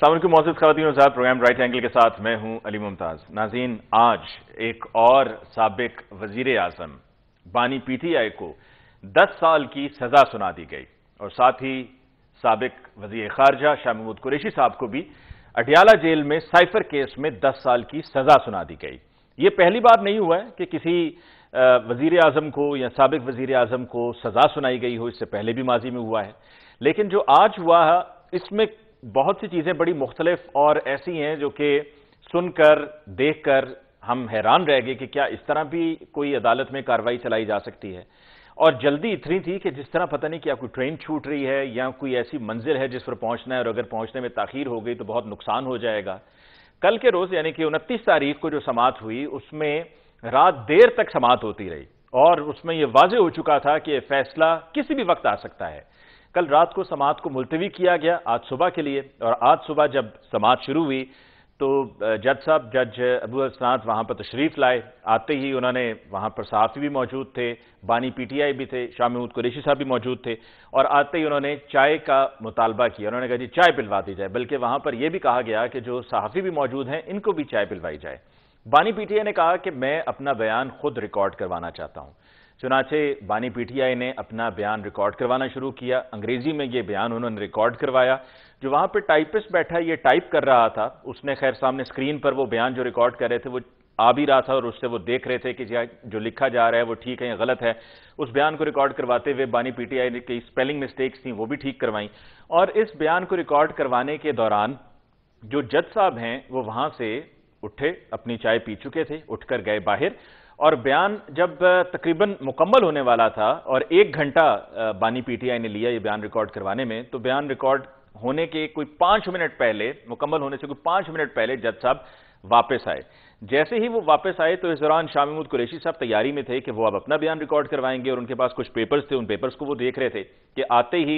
अस्सलाम वालेकुम मौजूद ख़वातीन और हज़रात, प्रोग्राम राइट एंगल के साथ मैं हूं अली मुमताज़। नाज़रीन, आज एक और साबिक वज़ीर आज़म बानी पीटीआई को 10 साल की सज़ा सुना दी गई और साथ ही साबिक वज़ीर ख़ारजा शाह महमूद कुरैशी साहब को भी अडयाला जेल में साइफर केस में 10 साल की सज़ा सुना दी गई। ये पहली बार नहीं हुआ है कि किसी वज़ीर आज़म को या साबिक वज़ीर आज़म को सज़ा सुनाई गई हो, इससे पहले भी माजी में हुआ है। लेकिन जो आज हुआ है इसमें बहुत सी चीज़ें बड़ी मुख्तलिफ और ऐसी हैं जो कि सुनकर देखकर हम हैरान रह गए कि क्या इस तरह भी कोई अदालत में कार्रवाई चलाई जा सकती है। और जल्दी इतनी थी कि जिस तरह पता नहीं क्या कोई ट्रेन छूट रही है या कोई ऐसी मंजिल है जिस पर पहुंचना है और अगर पहुंचने में ताखीर हो गई तो बहुत नुकसान हो जाएगा। कल के रोज़ यानी कि 29 तारीख को जो समाअत हुई उसमें रात देर तक समाअत होती रही और उसमें यह वाज़ेह हो चुका था कि फैसला किसी भी वक्त आ सकता है। कल रात को समाअत को मुलतवी किया गया आज सुबह के लिए, और आज सुबह जब समाअत शुरू हुई तो जज अबू हसनात वहां पर तशरीफ लाए। आते ही उन्होंने वहां पर सहाफ़ी भी मौजूद थे, बानी पीटीआई भी थे, शाह महमूद कुरैशी साहब भी मौजूद थे, और आते ही उन्होंने चाय का मुतालबा किया। उन्होंने कहा जी चाय पिलवा दी जाए, बल्कि वहां पर यह भी कहा गया कि जो सहाफ़ी भी मौजूद हैं इनको भी चाय पिलवाई जाए। बानी पीटीआई ने कहा कि मैं अपना बयान खुद रिकॉर्ड करवाना चाहता हूं। चुनाचे बानी पीटीआई ने अपना बयान रिकॉर्ड करवाना शुरू किया। अंग्रेजी में ये बयान उन्होंने रिकॉर्ड करवाया। जो वहां पे टाइपिस्ट बैठा ये टाइप कर रहा था, उसने खैर सामने स्क्रीन पर वो बयान जो रिकॉर्ड कर रहे थे वो आ भी रहा था और उससे वो देख रहे थे कि जो लिखा जा रहा है वो ठीक है या गलत है। उस बयान को रिकॉर्ड करवाते हुए बानी पीटीआई ने कई स्पेलिंग मिस्टेक्स थी वो भी ठीक करवाई। और इस बयान को रिकॉर्ड करवाने के दौरान जो जज साहब हैं वो वहां से उठे, अपनी चाय पी चुके थे, उठकर गए बाहर। और बयान जब तकरीबन मुकम्मल होने वाला था और 1 घंटा बानी पीटीआई ने लिया ये बयान रिकॉर्ड करवाने में, तो बयान रिकॉर्ड होने के कोई 5 मिनट पहले, मुकम्मल होने से कोई 5 मिनट पहले जज साहब वापस आए। जैसे ही वो वापस आए तो इस दौरान शाह महमूद कुरैशी साहब तैयारी में थे कि वो अब अपना बयान रिकॉर्ड करवाएंगे और उनके पास कुछ पेपर्स थे, उन पेपर्स को वो देख रहे थे कि आते ही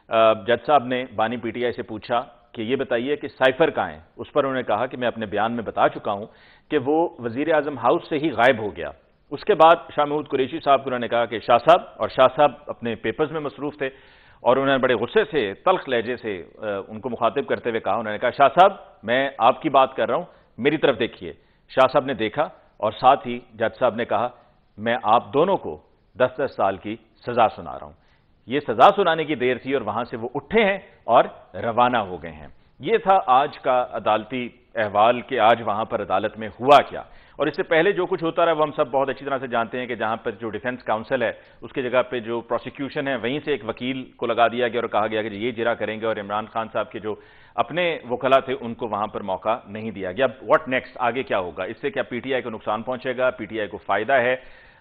जज साहब ने बानी पीटीआई से पूछा कि ये बताइए कि साइफर कहां है। उस पर उन्होंने कहा कि मैं अपने बयान में बता चुका हूं कि वो वजीर आजम हाउस से ही गायब हो गया। उसके बाद शाह महमूद कुरैशी साहब को उन्होंने कहा कि शाह साहब, और शाह साहब अपने पेपर्स में मसरूफ थे और उन्होंने बड़े गुस्से से, तल्ख लहजे से उनको मुखातिब करते हुए कहा, उन्होंने कहा शाह साहब मैं आपकी बात कर रहा हूं, मेरी तरफ देखिए। शाह साहब ने देखा और साथ ही जज साहब ने कहा मैं आप दोनों को 10-10 साल की सजा सुना रहा हूं। ये सजा सुनाने की देर थी और वहां से वो उठे हैं और रवाना हो गए हैं। ये था आज का अदालती अहवाल कि आज वहां पर अदालत में हुआ क्या। और इससे पहले जो कुछ होता रहा वो हम सब बहुत अच्छी तरह से जानते हैं कि जहां पर जो डिफेंस काउंसिल है उसकी जगह पे जो प्रोसिक्यूशन है वहीं से एक वकील को लगा दिया गया और कहा गया कि ये जिरा करेंगे, और इमरान खान साहब के जो अपने वकला थे उनको वहां पर मौका नहीं दिया गया। अब व्हाट नेक्स्ट, आगे क्या होगा? इससे क्या पीटीआई को नुकसान पहुंचेगा, पीटीआई को फायदा है?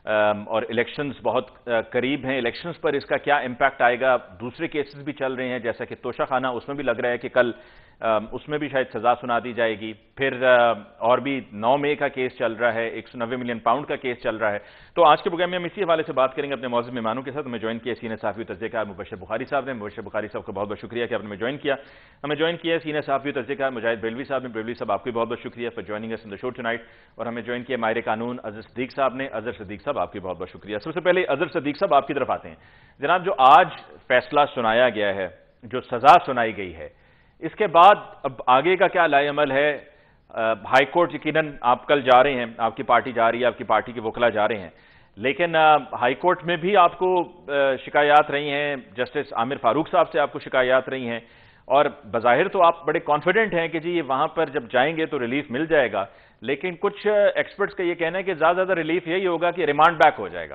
और इलेक्शंस बहुत करीब हैं, इलेक्शंस पर इसका क्या इंपैक्ट आएगा? दूसरे केसेस भी चल रहे हैं जैसा कि तोशा खाना, उसमें भी लग रहा है कि कल उसमें भी शायद सजा सुना दी जाएगी। फिर और भी 9 मई का केस चल रहा है, 190 मिलियन पाउंड का केस चल रहा है। तो आज के प्रोग्राम में हम इसी हवाले से बात करेंगे अपने मौजूद मेहमानों के साथ। हमें ज्वाइन किया सीनियर सहाफ़ी तज़कियाकार मुबश्शिर बुखारी साहब ने। मुबश्शिर बुखारी साहब का बहुत बहुत शुक्रिया कि आपने हमें ज्वाइन किया। हमें ज्वाइन किया सीनियर सहाफ़ी तज़कियाकार मुजाहिद बरेलवी साहब ने। बरेलवी साहब आपको बहुत बहुत शुक्रिया for joining us in the show tonight. और हमें ज्वाइन किया माहिर कानून अज़हर सिद्दीक साहब ने। अज़हर सिद्दीक साहब आपकी बहुत बहुत शुक्रिया। सबसे पहले अज़हर सिद्दीक साहब आपकी तरफ आते हैं। जनाब, जो आज फैसला सुनाया गया है, जो सजा सुनाई गई है, इसके बाद अब आगे का क्या लाएअमल है? हाई कोर्ट यकीनन आप कल जा रहे हैं, आपकी पार्टी जा रही है, आपकी पार्टी के वकला जा रहे हैं, लेकिन हाई कोर्ट में भी आपको शिकायत रही हैं, जस्टिस आमिर फारूक साहब से आपको शिकायत रही हैं, और बज़ाहिर तो आप बड़े कॉन्फिडेंट हैं कि जी ये वहां पर जब जाएंगे तो रिलीफ मिल जाएगा, लेकिन कुछ एक्सपर्ट्स का ये कहना है कि ज्यादा रिलीफ यही होगा कि रिमांड बैक हो जाएगा।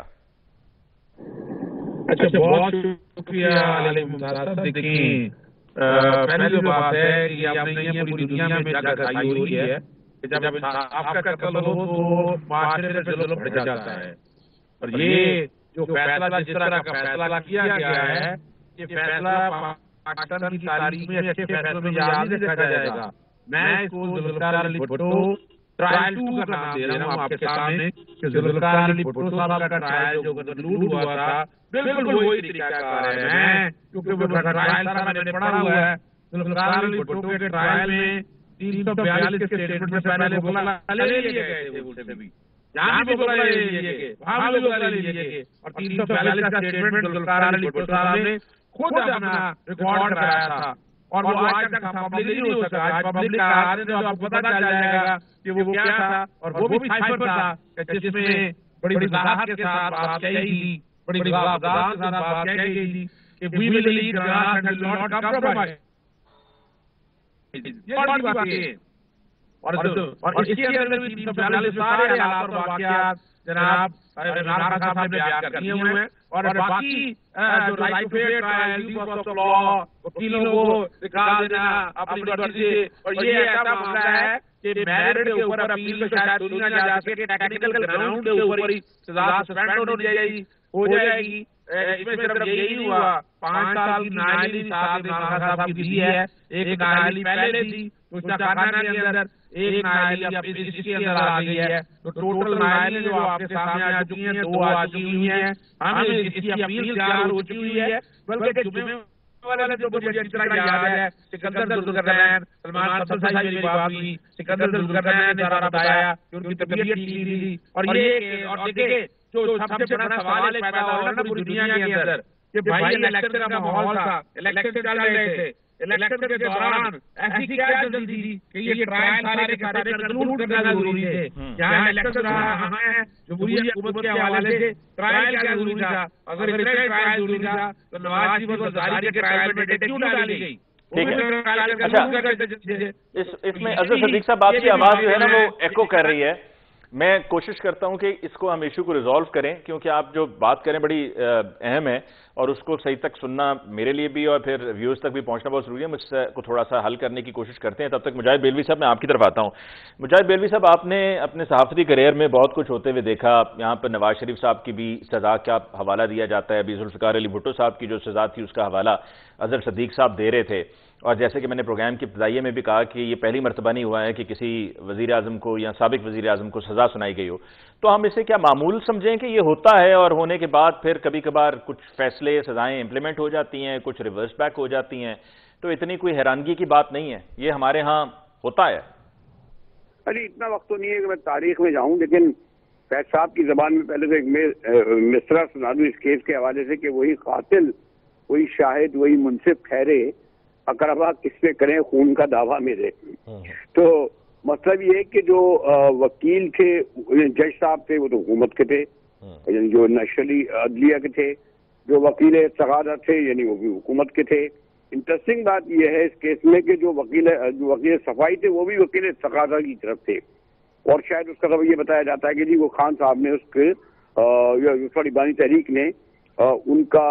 अच्छा, बहुत शुक्रिया। देखिए, पहली जो बात है कि आपने ये पूरी दुनिया में जगह खाई हुई है कि जब आपका कत्ल हो तो माशरे में जुल्म बढ़ जाता है। और ये जो फैसला, जिस तरह का फैसला किया गया है, ये फैसला पाकिस्तान की तारीख में अच्छे फैसलों में याद नहीं रखा जाएगा। मैं इसको जुल्फ़िकार अली भुट्टो ट्रायल 2 का नाम दे रहा हूँ आपके सामने कि जुल्फ़िकार अली भुट्टो साहब का ट्रायल जो कंक्लूड हुआ था बिल्कुल वही तरीकाकार है। मैं क्योंकि वो ट्रायल सारा मैंने पढ़ा हुआ है, जुल्फ़िकार अली भुट्टो के ट्रायल में 342 के स्टेटमेंट में पहले बोला ले लिए गए थे, उससे भी यहाँ भी बोला ले लिए गए, वहां भी बोला ले लिए गए, और 342 का स्टेटमेंट जुल्फ़िकार अली भुट्टो साहब ने खुद अपना रिकॉर्ड कराया था اور وہ آج تک پبلک نہیں ہو سکا. آج پبلک کا آنے تو آپ کو پتا چل جائے گا کہ وہ کیا تھا, اور وہ بھی سائفر تھا جس میں بڑی وضاحت کے ساتھ بات کہی گئی, بڑی وضاحت کے ساتھ بات کہی گئی کہ we will lead Granada and will not compromise. یہ بڑی بات ہے. اور اس کے اندر بھی 342 سارے حالات اور واقعات جناب عمران خان صاحب نے بیان کر دیے ہوئے ہیں, اور باقی جو right to fair trial, use of law, وکیلوں کو نکال دینا اپنی مرضی سے, اور یہ ایسا معاملہ ہے کہ میرٹ کے اوپر اپیل میں شاید دنیا جا سکے, ٹیکنیکل گراؤنڈ کے اوپر ہی سزا سسپینڈ ہو جائے گی. اس میں صرف یہی نہیں ہوا, 5 سال کی نااہلی ساتھ عمران خان صاحب کی دی ہے. ایک نااہلی پہلے تھی خانہ کے اندر, ایک نااہلی اب اس کے اندر آ گئی ہے. تو ٹوٹل نااہلی جو آپ کے سامنے آ چکی ہیں 2 آ چکی ہوئی ہیں. ہمیں اس کی اپیل تیار ہو چکی ہوئی ہے. بلکہ جمعے والے جو مجھے اچھی طرح یاد ہے, سکندر ذوالقرنین, سلمان فضل صاحب میری بات ہوئی, سکندر ذوالقرنین نے سارا بتایا کہ ان کی طبیعت ٹھیک نہیں تھی. اور یہ اور دیکھیں جو سب سے بڑا سوال پیدا ہو رہا ہے پوری دنیا کے اندر کہ بھائی الیکشن کا ماحول تھا, الیکشن چل رہے تھے, الیکشن کے دوران ایسی کیا جلدی تھی کہ یہ ٹرائل سارے کے سارے کنکلوڈ کرنا ضروری تھے. یہاں الیکشن ہے جمہوریت حکومت کے حوالے سے ٹرائل کیا ضروری تھا. اگر اتنا ٹرائل ضروری تھا تو نواز شریف اور زرداری کے ٹرائل میں ڈیٹے کیوں ڈالی گئی؟ اس میں اظہر صدیق صاحب آپ کی آواز جو ہے نا وہ ایکو کر رہی ہے. میں کوشش کرتا ہوں کہ اس کو ہم ایشو کو ریزالو کریں, کیونکہ آپ جو بات کریں بڑی اہم ہے, اور اس کو صحیح تک سننا میرے لیے بھی اور پھر ویوز تک بھی پہنچنا بہت ضروری ہے. مجھ سے کو تھوڑا سا حل کرنے کی کوشش کرتے ہیں. تب تک مجاہد بیلوی صاحب میں آپ کی طرف آتا ہوں. مجاہد بیلوی صاحب, آپ نے اپنے صحافتی کیریئر میں بہت کچھ ہوتے ہوئے دیکھا. یہاں پر نواز شریف صاحب کی بھی سزا کا حوالہ دیا جاتا ہے, ابھی ذوالفقار علی بھٹو صاحب کی جو سزا تھی اس کا حوالہ اظہر صدیق صاحب دے رہے تھے. اور جیسے کہ میں نے پروگرام کی ابتدائیے میں بھی کہا کہ یہ پہلی مرتبہ نہیں ہوا ہے کہ کسی وزیر اعظم کو یا سابق وزیر اعظم کو سزا سنائی گئی ہو. تو ہم اسے کیا معمول سمجھیں کہ یہ ہوتا ہے, اور ہونے کے بعد پھر کبھی کبھار کچھ فیصلے سزائیں امپلیمنٹ ہو جاتی ہیں, کچھ ریورس بیک ہو جاتی ہیں, تو اتنی کوئی حیرانگی کی بات نہیں ہے, یہ ہمارے ہاں ہوتا ہے. ارے اتنا وقت تو نہیں ہے کہ میں تاریخ میں جاؤں, لیکن فیض صاحب کی زبان میں پہلے تو ایک مصرع سنا دوں اس کیس کے حوالے سے کہ وہی قاتل, وہی شاہد, وہی منصف ٹھہرے, اقربا کس پہ کریں خون کا دعویٰ میرے. تو مطلب یہ کہ جو وکیل تھے, جج صاحب تھے, وہ تو حکومت کے تھے, یعنی جو نیشنلی عدلیہ کے تھے. جو وکیل تقاضا تھے یعنی وہ بھی حکومت کے تھے. انٹرسٹنگ بات یہ ہے اس کیس میں کہ جو وکیل صفائی تھے وہ بھی وکیل تقاضا کی طرف تھے, اور شاید اس کا سبب یہ بتایا جاتا ہے کہ جی وہ خان صاحب نے اس کے سوری بانی تحریک نے ان کا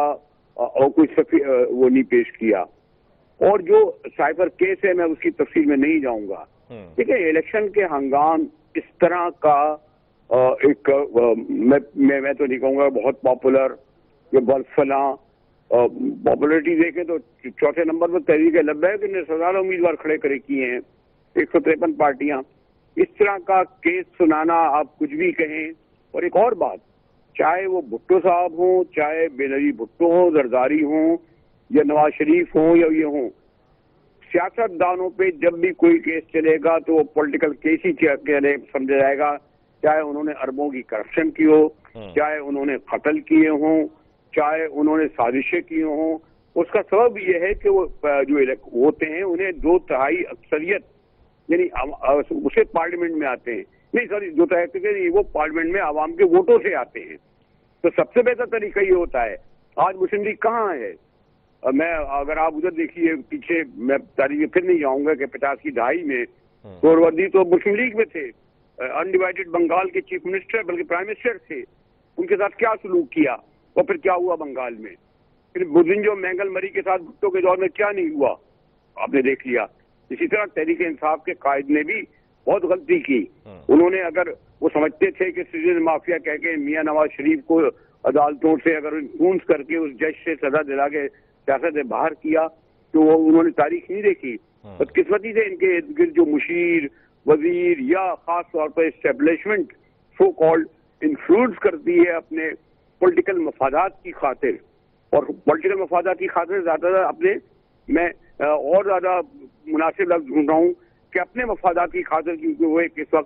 کوئی وہ نہیں پیش کیا. اور جو سائبر کیس ہے میں اس کی تفصیل میں نہیں جاؤں گا. دیکھیں الیکشن کے ہنگام اس طرح کا ایک میں تو نہیں کہوں گا بہت پاپولر یا بہت فلاں, پاپولرٹی دیکھیں تو 4تھے نمبر پر تحریک لبیک نے 10,000 امیدوار کھڑے کیے ہیں, 153 پارٹیاں. اس طرح کا کیس سنانا آپ کچھ بھی کہیں. اور ایک اور بات, چاہے وہ بھٹو صاحب ہوں, چاہے بے نظیر بھٹو ہوں, زرداری ہوں, یا نواز شریف ہوں یا یہ ہوں, سیاست دانوں پہ جب بھی کوئی کیس چلے گا تو وہ پولیٹیکل کیس ہی سمجھا جائے گا, چاہے انہوں نے اربوں کی کرپشن کی ہو, چاہے انہوں نے قتل کیے ہوں, چاہے انہوں نے سازشیں کی ہوں. اس کا سبب یہ ہے کہ وہ جو ہوتے ہیں انہیں 2/3 اکثریت یعنی اسے پارلیمنٹ میں آتے ہیں, نہیں سوری 2/3 وہ پارلیمنٹ میں عوام کے ووٹوں سے آتے ہیں. تو سب سے بہتر طریقہ یہ ہوتا ہے. آج مسلم لیگ کہاں ہے؟ میں اگر آپ ادھر دیکھیے پیچھے, میں تاریخ پھر نہیں جاؤں گا کہ 50 کی دہائی میں سہروردی تو مسلم لیگ میں تھے, انڈیوائڈڈ بنگال کے چیف منسٹر بلکہ پرائم منسٹر تھے. ان کے ساتھ کیا سلوک کیا اور پھر کیا ہوا بنگال میں؟ پھر بدنجو مینگل مری کے ساتھ بھٹو کے دور میں کیا نہیں ہوا آپ نے دیکھ لیا. اسی طرح تحریک انصاف کے قائد نے بھی بہت غلطی کی. انہوں نے اگر وہ سمجھتے تھے کہ سیزن مافیا کہہ کے میاں نواز شریف کو عدالتوں سے اگر انفلوئنس کر کے اس جج سے سزا دلا کے سیاست سے باہر کیا تو وہ انہوں نے تاریخ نہیں دیکھی. بدقسمتی سے ان کے ارد گرد جو مشیر, وزیر یا خاص طور پر اسٹیبلشمنٹ سو کالڈ انفلوئنس کرتی ہے اپنے پولیٹیکل مفادات کی خاطر, اور پولیٹیکل مفادات کی خاطر زیادہ اپنے میں اور زیادہ مناسب لفظ ڈھونڈ رہا ہوں کہ اپنے مفادات کی خاطر, کیونکہ وہ ایک اس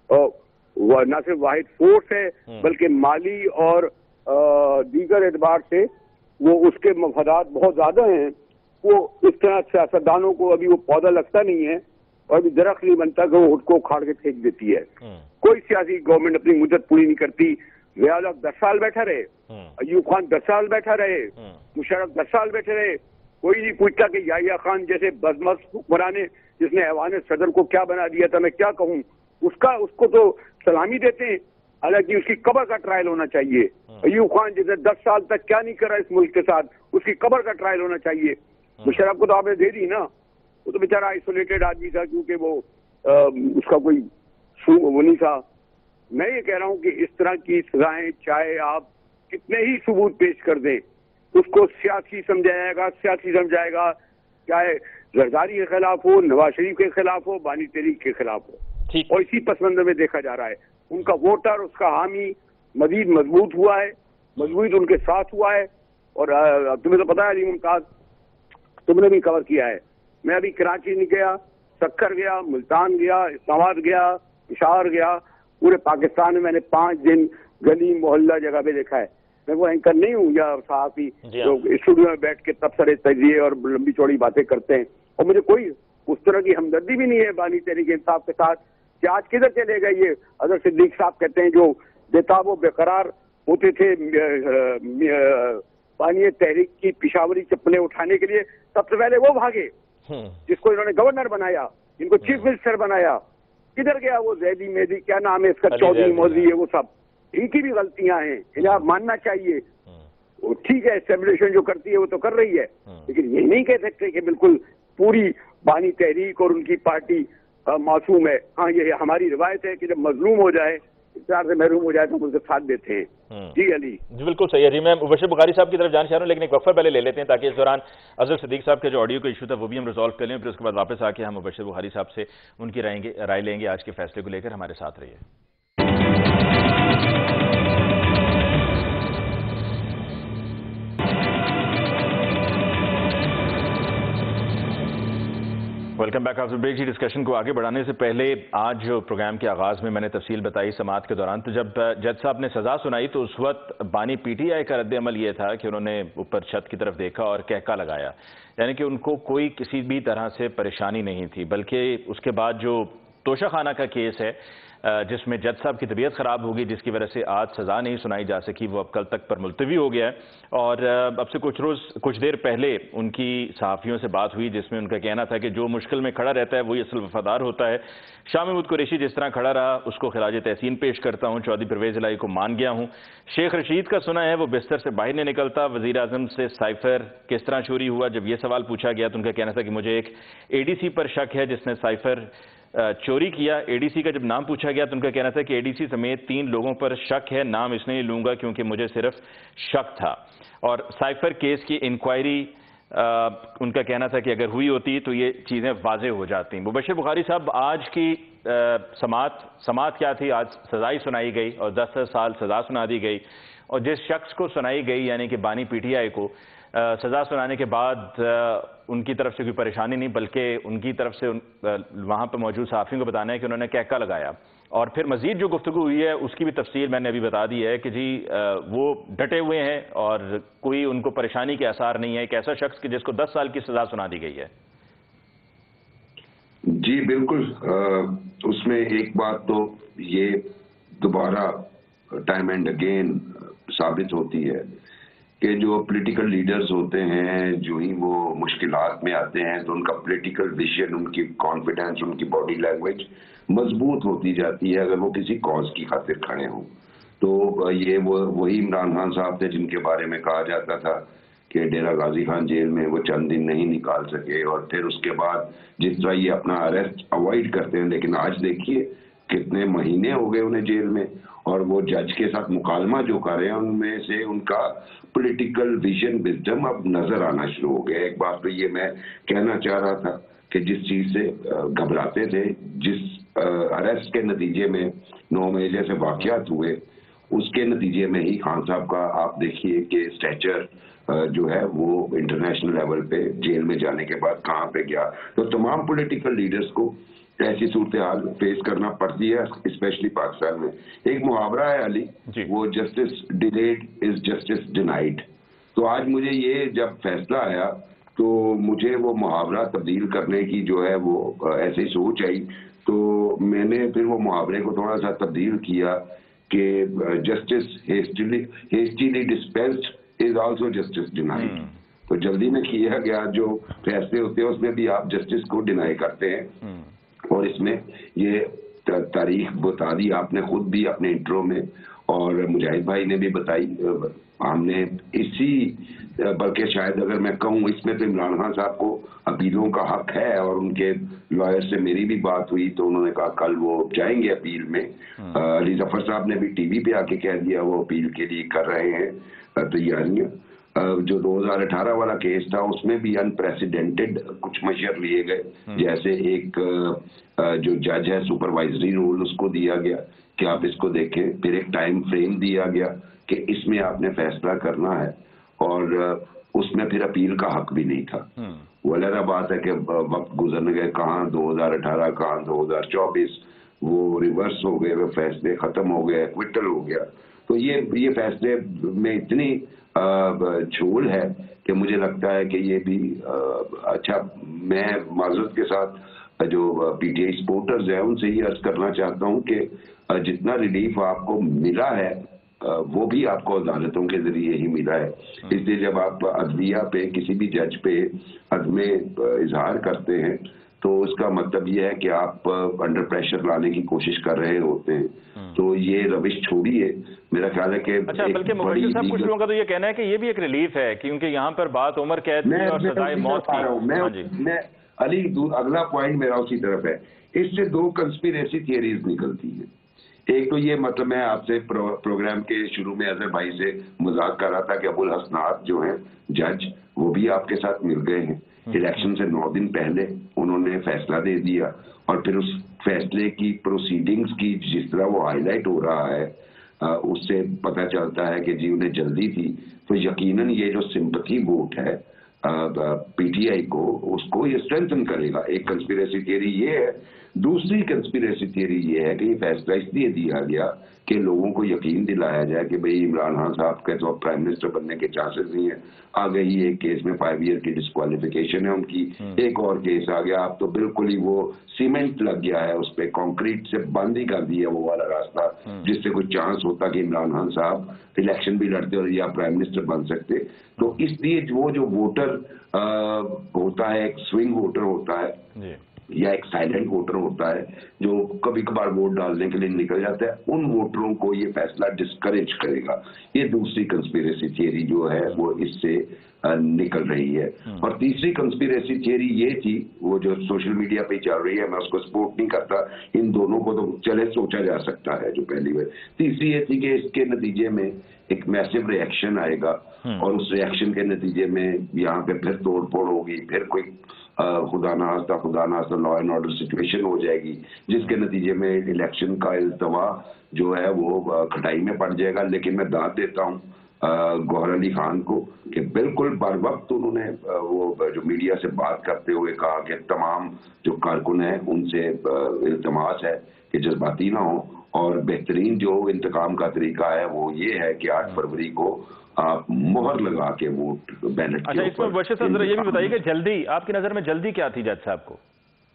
وقت نہ صرف واحد فورس ہے بلکہ مالی اور دیگر اعتبار سے وہ اس کے مفادات بہت زیادہ ہیں. वो इस तरह सियासतदानों को अभी वो पौधा लगता नहीं है और अभी दरख्त नहीं बनता कि वो खुद को उखाड़ के फेंक देती है। कोई सियासी गवर्नमेंट अपनी मुद्दत पूरी नहीं करती। ज़िया 10 साल बैठा रहे, अयूब खान 10 साल बैठा रहे, मुशर्रफ 10 साल बैठे रहे, कोई नहीं पूछता कि याहिया खान जैसे बदमस्त हुक्मरान जिसने ऐवान सदर को क्या बना दिया था, मैं क्या कहूँ, उसको तो सलामी देते हैं, हालांकि उसकी कब्र का ट्रायल होना चाहिए। अयूब खान जैसे 10 साल तक क्या नहीं करा इस मुल्क के साथ, उसकी कब्र का ट्रायल होना चाहिए। मुशर्रफ को तो आपने दे दी ना, वो तो बेचारा आइसोलेटेड आदमी था क्योंकि वो उसका कोई वो नहीं था। मैं ये कह रहा हूँ कि इस तरह की सजाएं चाहे आप कितने ही सबूत पेश कर दें, उसको सियासी समझाएगा, चाहे जरदारी के खिलाफ हो, नवाज शरीफ के खिलाफ हो, बानी तहरीक के खिलाफ हो, और इसी पस मंजर में देखा जा रहा है। उनका वोटर, उसका हामी मजीद मजबूत हुआ है, मजबूत उनके साथ हुआ है। और तुम्हें तो पता है अली मुमताज, तुमने भी कवर किया है, मैं अभी कराची नहीं गया, सक्कर गया, मुल्तान गया, इस्लामाबाद गया, पेशावर गया, पूरे पाकिस्तान में मैंने 5 दिन गली मोहल्ला जगह पे देखा है। मैं वो एंकर नहीं हूँ या सहाफी जो स्टूडियो में बैठ के तबसरे तजिए और लंबी चौड़ी बातें करते हैं, और मुझे कोई उस तरह की हमदर्दी भी नहीं है बानी तहरीक इंसाफ के साथ कि आज किधर चले गए ये अजहर सिद्दीक साहब कहते हैं जो बेताब व बेकरार होते थे बानी तहरीक की पिशावरी चप्पलें उठाने के लिए, सबसे पहले वो भागे जिसको इन्होंने गवर्नर बनाया, इनको चीफ मिनिस्टर बनाया। किधर गया वो जैदी मेहदी, क्या नाम है इसका, चौधरी मौजी है, वो सब इनकी भी गलतियां हैं, इन्हें आप मानना चाहिए। ठीक है, एस्टेब्लिशमेंट जो करती है वो तो कर रही है, लेकिन ये नहीं कह सकते कि बिल्कुल पूरी बानी तहरीक और उनकी पार्टी मासूम है। हाँ, ये हमारी रिवायत है कि जब मजलूम हो जाए, इख्तियार से महरूम हो जाए तो हम उनके साथ देते हैं। जी अली जी, बिल्कुल सही है जी। मैं मुबश्शिर बुखारी साहब की तरफ जाना चाह रहा हूँ, लेकिन एक वक्फा पहले ले लेते हैं ताकि इस दौरान अजहर सिद्दीक साहब के जो ऑडियो का इशू था वो भी हम रिजॉल्व कर लें, फिर उसके बाद वापस आके हम मुबश्शिर बुखारी साहब से उनकी राय लेंगे आज के फैसले को लेकर। हमारे साथ रहिए। Welcome back after break. जी, डिस्कशन को आगे बढ़ाने से पहले आज जो प्रोग्राम के आगाज में मैंने तफसील बताई समाअत के दौरान, तो जब जज साहब ने सजा सुनाई तो उस वक्त बानी पीटीआई का रद्द-ए-अमल ये था कि उन्होंने ऊपर छत की तरफ देखा और कहका लगाया, यानी कि उनको कोई किसी भी तरह से परेशानी नहीं थी। बल्कि उसके बाद जो तोशाखाना का केस है जिसमें जज साहब की तबीयत खराब होगी, जिसकी वजह से आज सजा नहीं सुनाई जा सकी, वो अब कल तक पर मुलतवी हो गया है। और अब से कुछ देर पहले उनकी सहाफ़ियों से बात हुई जिसमें उनका कहना था कि जो मुश्किल में खड़ा रहता है वही असल वफादार होता है। शाह महमूद कुरैशी जिस तरह खड़ा रहा उसको खिराज तहसीन पेश करता हूँ। चौधरी परवेज़ इलाही को मान गया हूँ। शेख रशीद का सुना है वो बिस्तर से बाहर नहीं निकलता। वज़ीर आज़म से साइफर किस तरह चोरी हुआ, जब ये सवाल पूछा गया तो उनका कहना था कि मुझे एक एडीसी पर शक है जिसने साइफर चोरी किया। एडीसी का जब नाम पूछा गया तो उनका कहना था कि एडीसी समेत 3 लोगों पर शक है, नाम इसलिए नहीं लूंगा क्योंकि मुझे सिर्फ शक था। और साइफर केस की इंक्वायरी उनका कहना था कि अगर हुई होती तो ये चीज़ें वाज़ेह हो जाती। मुबश्शिर बुखारी साहब, आज की समाअत क्या थी? आज सजाई सुनाई गई और 10 साल सजा सुना दी गई, और जिस शख्स को सुनाई गई यानी कि बानी पीटीआई को सजा सुनाने के बाद उनकी तरफ से कोई परेशानी नहीं, बल्कि उनकी तरफ से वहाँ पर मौजूद सहाफ़ियों को बताना है कि उन्होंने कहका लगाया। और फिर मजीद जो गुफ्तगू हुई है उसकी भी तफसील मैंने अभी बता दी है कि जी वो डटे हुए हैं और कोई उनको परेशानी के आसार नहीं है। एक ऐसा शख्स कि जिसको 10 साल की सजा सुना दी गई है। जी बिल्कुल, उसमें एक बात तो ये दोबारा टाइम एंड अगेन साबित होती है कि जो पॉलिटिकल लीडर्स होते हैं जो ही वो मुश्किलात में आते हैं तो उनका पॉलिटिकल विजन, उनकी कॉन्फिडेंस, उनकी बॉडी लैंग्वेज मजबूत होती जाती है अगर वो किसी कॉज की खातिर खड़े हों। तो ये वही इमरान खान साहब थे जिनके बारे में कहा जाता था कि डेरा गाजी खान जेल में वो चंद दिन नहीं निकाल सके, और फिर उसके बाद जिस तरह ये अपना अरेस्ट अवॉइड करते हैं, लेकिन आज देखिए कितने महीने हो गए उन्हें जेल में, और वो जज के साथ मुकालमा जो कर रहे हैं उनमें से उनका पॉलिटिकल विजन, विजडम अब नजर आना शुरू हो गया। एक बात तो ये मैं कहना चाह रहा था कि जिस चीज से घबराते थे, जिस अरेस्ट के नतीजे में 9 मई जैसे वाकयात हुए, उसके नतीजे में ही खान साहब का आप देखिए कि स्टैचर जो है वो इंटरनेशनल लेवल पे जेल में जाने के बाद कहाँ पे गया। तो तमाम पॉलिटिकल लीडर्स को ऐसी सूरत हाल फेस करना पड़ती है, स्पेशली पाकिस्तान में। एक मुहावरा है अली, वो justice delayed is justice denied. तो आज मुझे ये जब फैसला आया تو مجھے وہ محاورہ تبدیل کرنے کی جو ہے وہ ایسی سوچ آئی، تو میں نے پھر وہ محاورے کو تھوڑا سا تبدیل کیا کہ justice hastily dispensed is also justice denied. تو جلدی میں کیا گیا جو فیصلے ہوتے ہیں اس میں بھی آپ جسٹس کو ڈینائی کرتے ہیں، اور اس میں یہ تاریخ بتا دی آپ نے خود بھی اپنے انٹرو میں، اور مجاہد بھائی نے بھی بتائی. ہم نے اسی بلکہ شاید اگر میں کہوں اس میں تو عمران خان صاحب کو اپیلوں کا حق ہے، اور ان کے لائر سے میری بھی بات ہوئی تو انہوں نے کہا کل وہ جائیں گے اپیل میں. علی ظفر صاحب نے بھی ٹی وی پہ آ کے کہہ دیا وہ اپیل کے لیے کر رہے ہیں تیاریاں. جو 2018 والا کیس تھا اس میں بھی انپریسیڈنٹڈ کچھ مشیر لیے گئے، جیسے ایک جو جج ہے سپروائزری رول اس کو دیا گیا کہ آپ اس کو دیکھیں، پھر ایک ٹائم فریم دیا گیا کہ اس میں آپ نے فیصلہ کرنا ہے، اور اس میں پھر اپیل کا حق بھی نہیں تھا. وہ علیحدہ بات ہے کہ وقت گزرنے گئے، کہاں 2018 کہاں 2024 وہ ریورس ہو گئے، وہ فیصلے ختم ہو گئے، ایکویٹل ہو گیا. تو یہ فیصلے میں اتنی جھول ہے کہ مجھے لگتا ہے کہ یہ بھی اچھا. میں معذرت کے ساتھ جو پی ٹی آئی سپورٹرز ہیں ان سے یہ عرض کرنا چاہتا ہوں کہ جتنا ریلیف آپ کو ملا ہے وہ بھی آپ کو عدالتوں کے ذریعے ہی ملا ہے. اس لیے جب آپ عدلیہ پہ کسی بھی جج پہ عدم اظہار کرتے ہیں تو اس کا مطلب یہ ہے کہ آپ انڈر پریشر لانے کی کوشش کر رہے ہوتے ہیں. تو یہ روش چھوڑیے، میرا خیال ہے کہ اچھا بلکہ مبشر صاحب کچھ لوگوں کا تو یہ کہنا ہے کہ یہ بھی ایک ریلیف ہے کیونکہ یہاں پر بات عمر قید کی اور سزائے موت کی. میں علی اگلا پوائنٹ میرا اسی طرف ہے. اس سے دو کنسپیریسی تھیوریز نکلتی ہیں. ایک تو یہ مطلب میں آپ سے پروگرام کے شروع میں اظہر بھائی سے مذاق کر رہا تھا کہ ابو الحسنات جو ہیں جج وہ بھی آپ کے ساتھ مل گئے ہیں. الیکشن سے 9 دن پہلے انہوں نے فیصلہ دے دیا، اور پھر اس فیصلے کی پروسیڈنگز کی جس طرح وہ ہائی لائٹ ہو رہا ہے اس سے پتہ چلتا ہے کہ جی انہیں جلدی تھی. تو یقیناً یہ جو سمپتھی ووٹ ہے پی ٹی آئی کو اس کو یہ اسٹرینتھن کرے گا. ایک کنسپیریسی تھیوری یہ ہے. دوسری کنسپیریسی تھیوری یہ ہے کہ یہ فیصلہ اس لیے دیا گیا کہ لوگوں کو یقین دلایا جائے کہ بھئی عمران خان صاحب کے تو پرائم منسٹر بننے کے چانسز نہیں ہیں. آگے ہی ایک کیس میں 5 ایئر کی ڈسکوالیفیکیشن ہے ان کی، ایک اور کیس آ گیا، اب تو بالکل ہی وہ سیمنٹ لگ گیا ہے اس پہ، کانکریٹ سے بند ہی کر دیا وہ والا راستہ جس سے کوئی چانس ہوتا کہ عمران خان صاحب الیکشن بھی لڑتے اور یا پرائم منسٹر بن سکتے. تو اس لیے وہ جو ووٹر ہوتا ہے ایک سوئنگ ووٹر ہوتا ہے یا ایک سائلنٹ ووٹر ہوتا ہے جو کبھی کبھار ووٹ ڈالنے کے لیے نکل جاتا ہے، ان ووٹروں کو یہ فیصلہ ڈسکریج کرے گا. یہ دوسری کنسپیریسی تھیوری جو ہے وہ اس سے نکل رہی ہے. اور تیسری کنسپیریسی تھیوری یہ تھی وہ جو سوشل میڈیا پہ چل رہی ہے، میں اس کو سپورٹ نہیں کرتا، ان دونوں کو تو چلے سوچا جا سکتا ہے جو پہلی بار. تیسری یہ تھی کہ اس کے نتیجے میں ایک میسو ری ایکشن آئے گا، اور اس ری ایکشن کے نتیجے میں یہاں پہ پھر توڑ پھوڑ ہوگی، پھر کوئی خدا نخواستہ لا اینڈ آرڈر سچویشن ہو جائے گی جس کے نتیجے میں الیکشن کا التوا جو ہے وہ کھٹائی میں پڑ جائے گا. لیکن میں داد دیتا ہوں گوہر علی خان کو کہ بالکل بر وقت انہوں نے وہ جو میڈیا سے بات کرتے ہوئے کہا کہ تمام جو کارکن ہیں ان سے التماس ہے کہ جذباتی نہ ہوں، اور بہترین جو انتقام کا طریقہ ہے وہ یہ ہے کہ 8 فروری کو آپ مہر لگا کے ووٹ بیلٹ. اچھا اس میں مبشر صاحب یہ بھی بتائیے کہ جلدی آپ کی نظر میں جلدی کیا تھی جج صاحب کو؟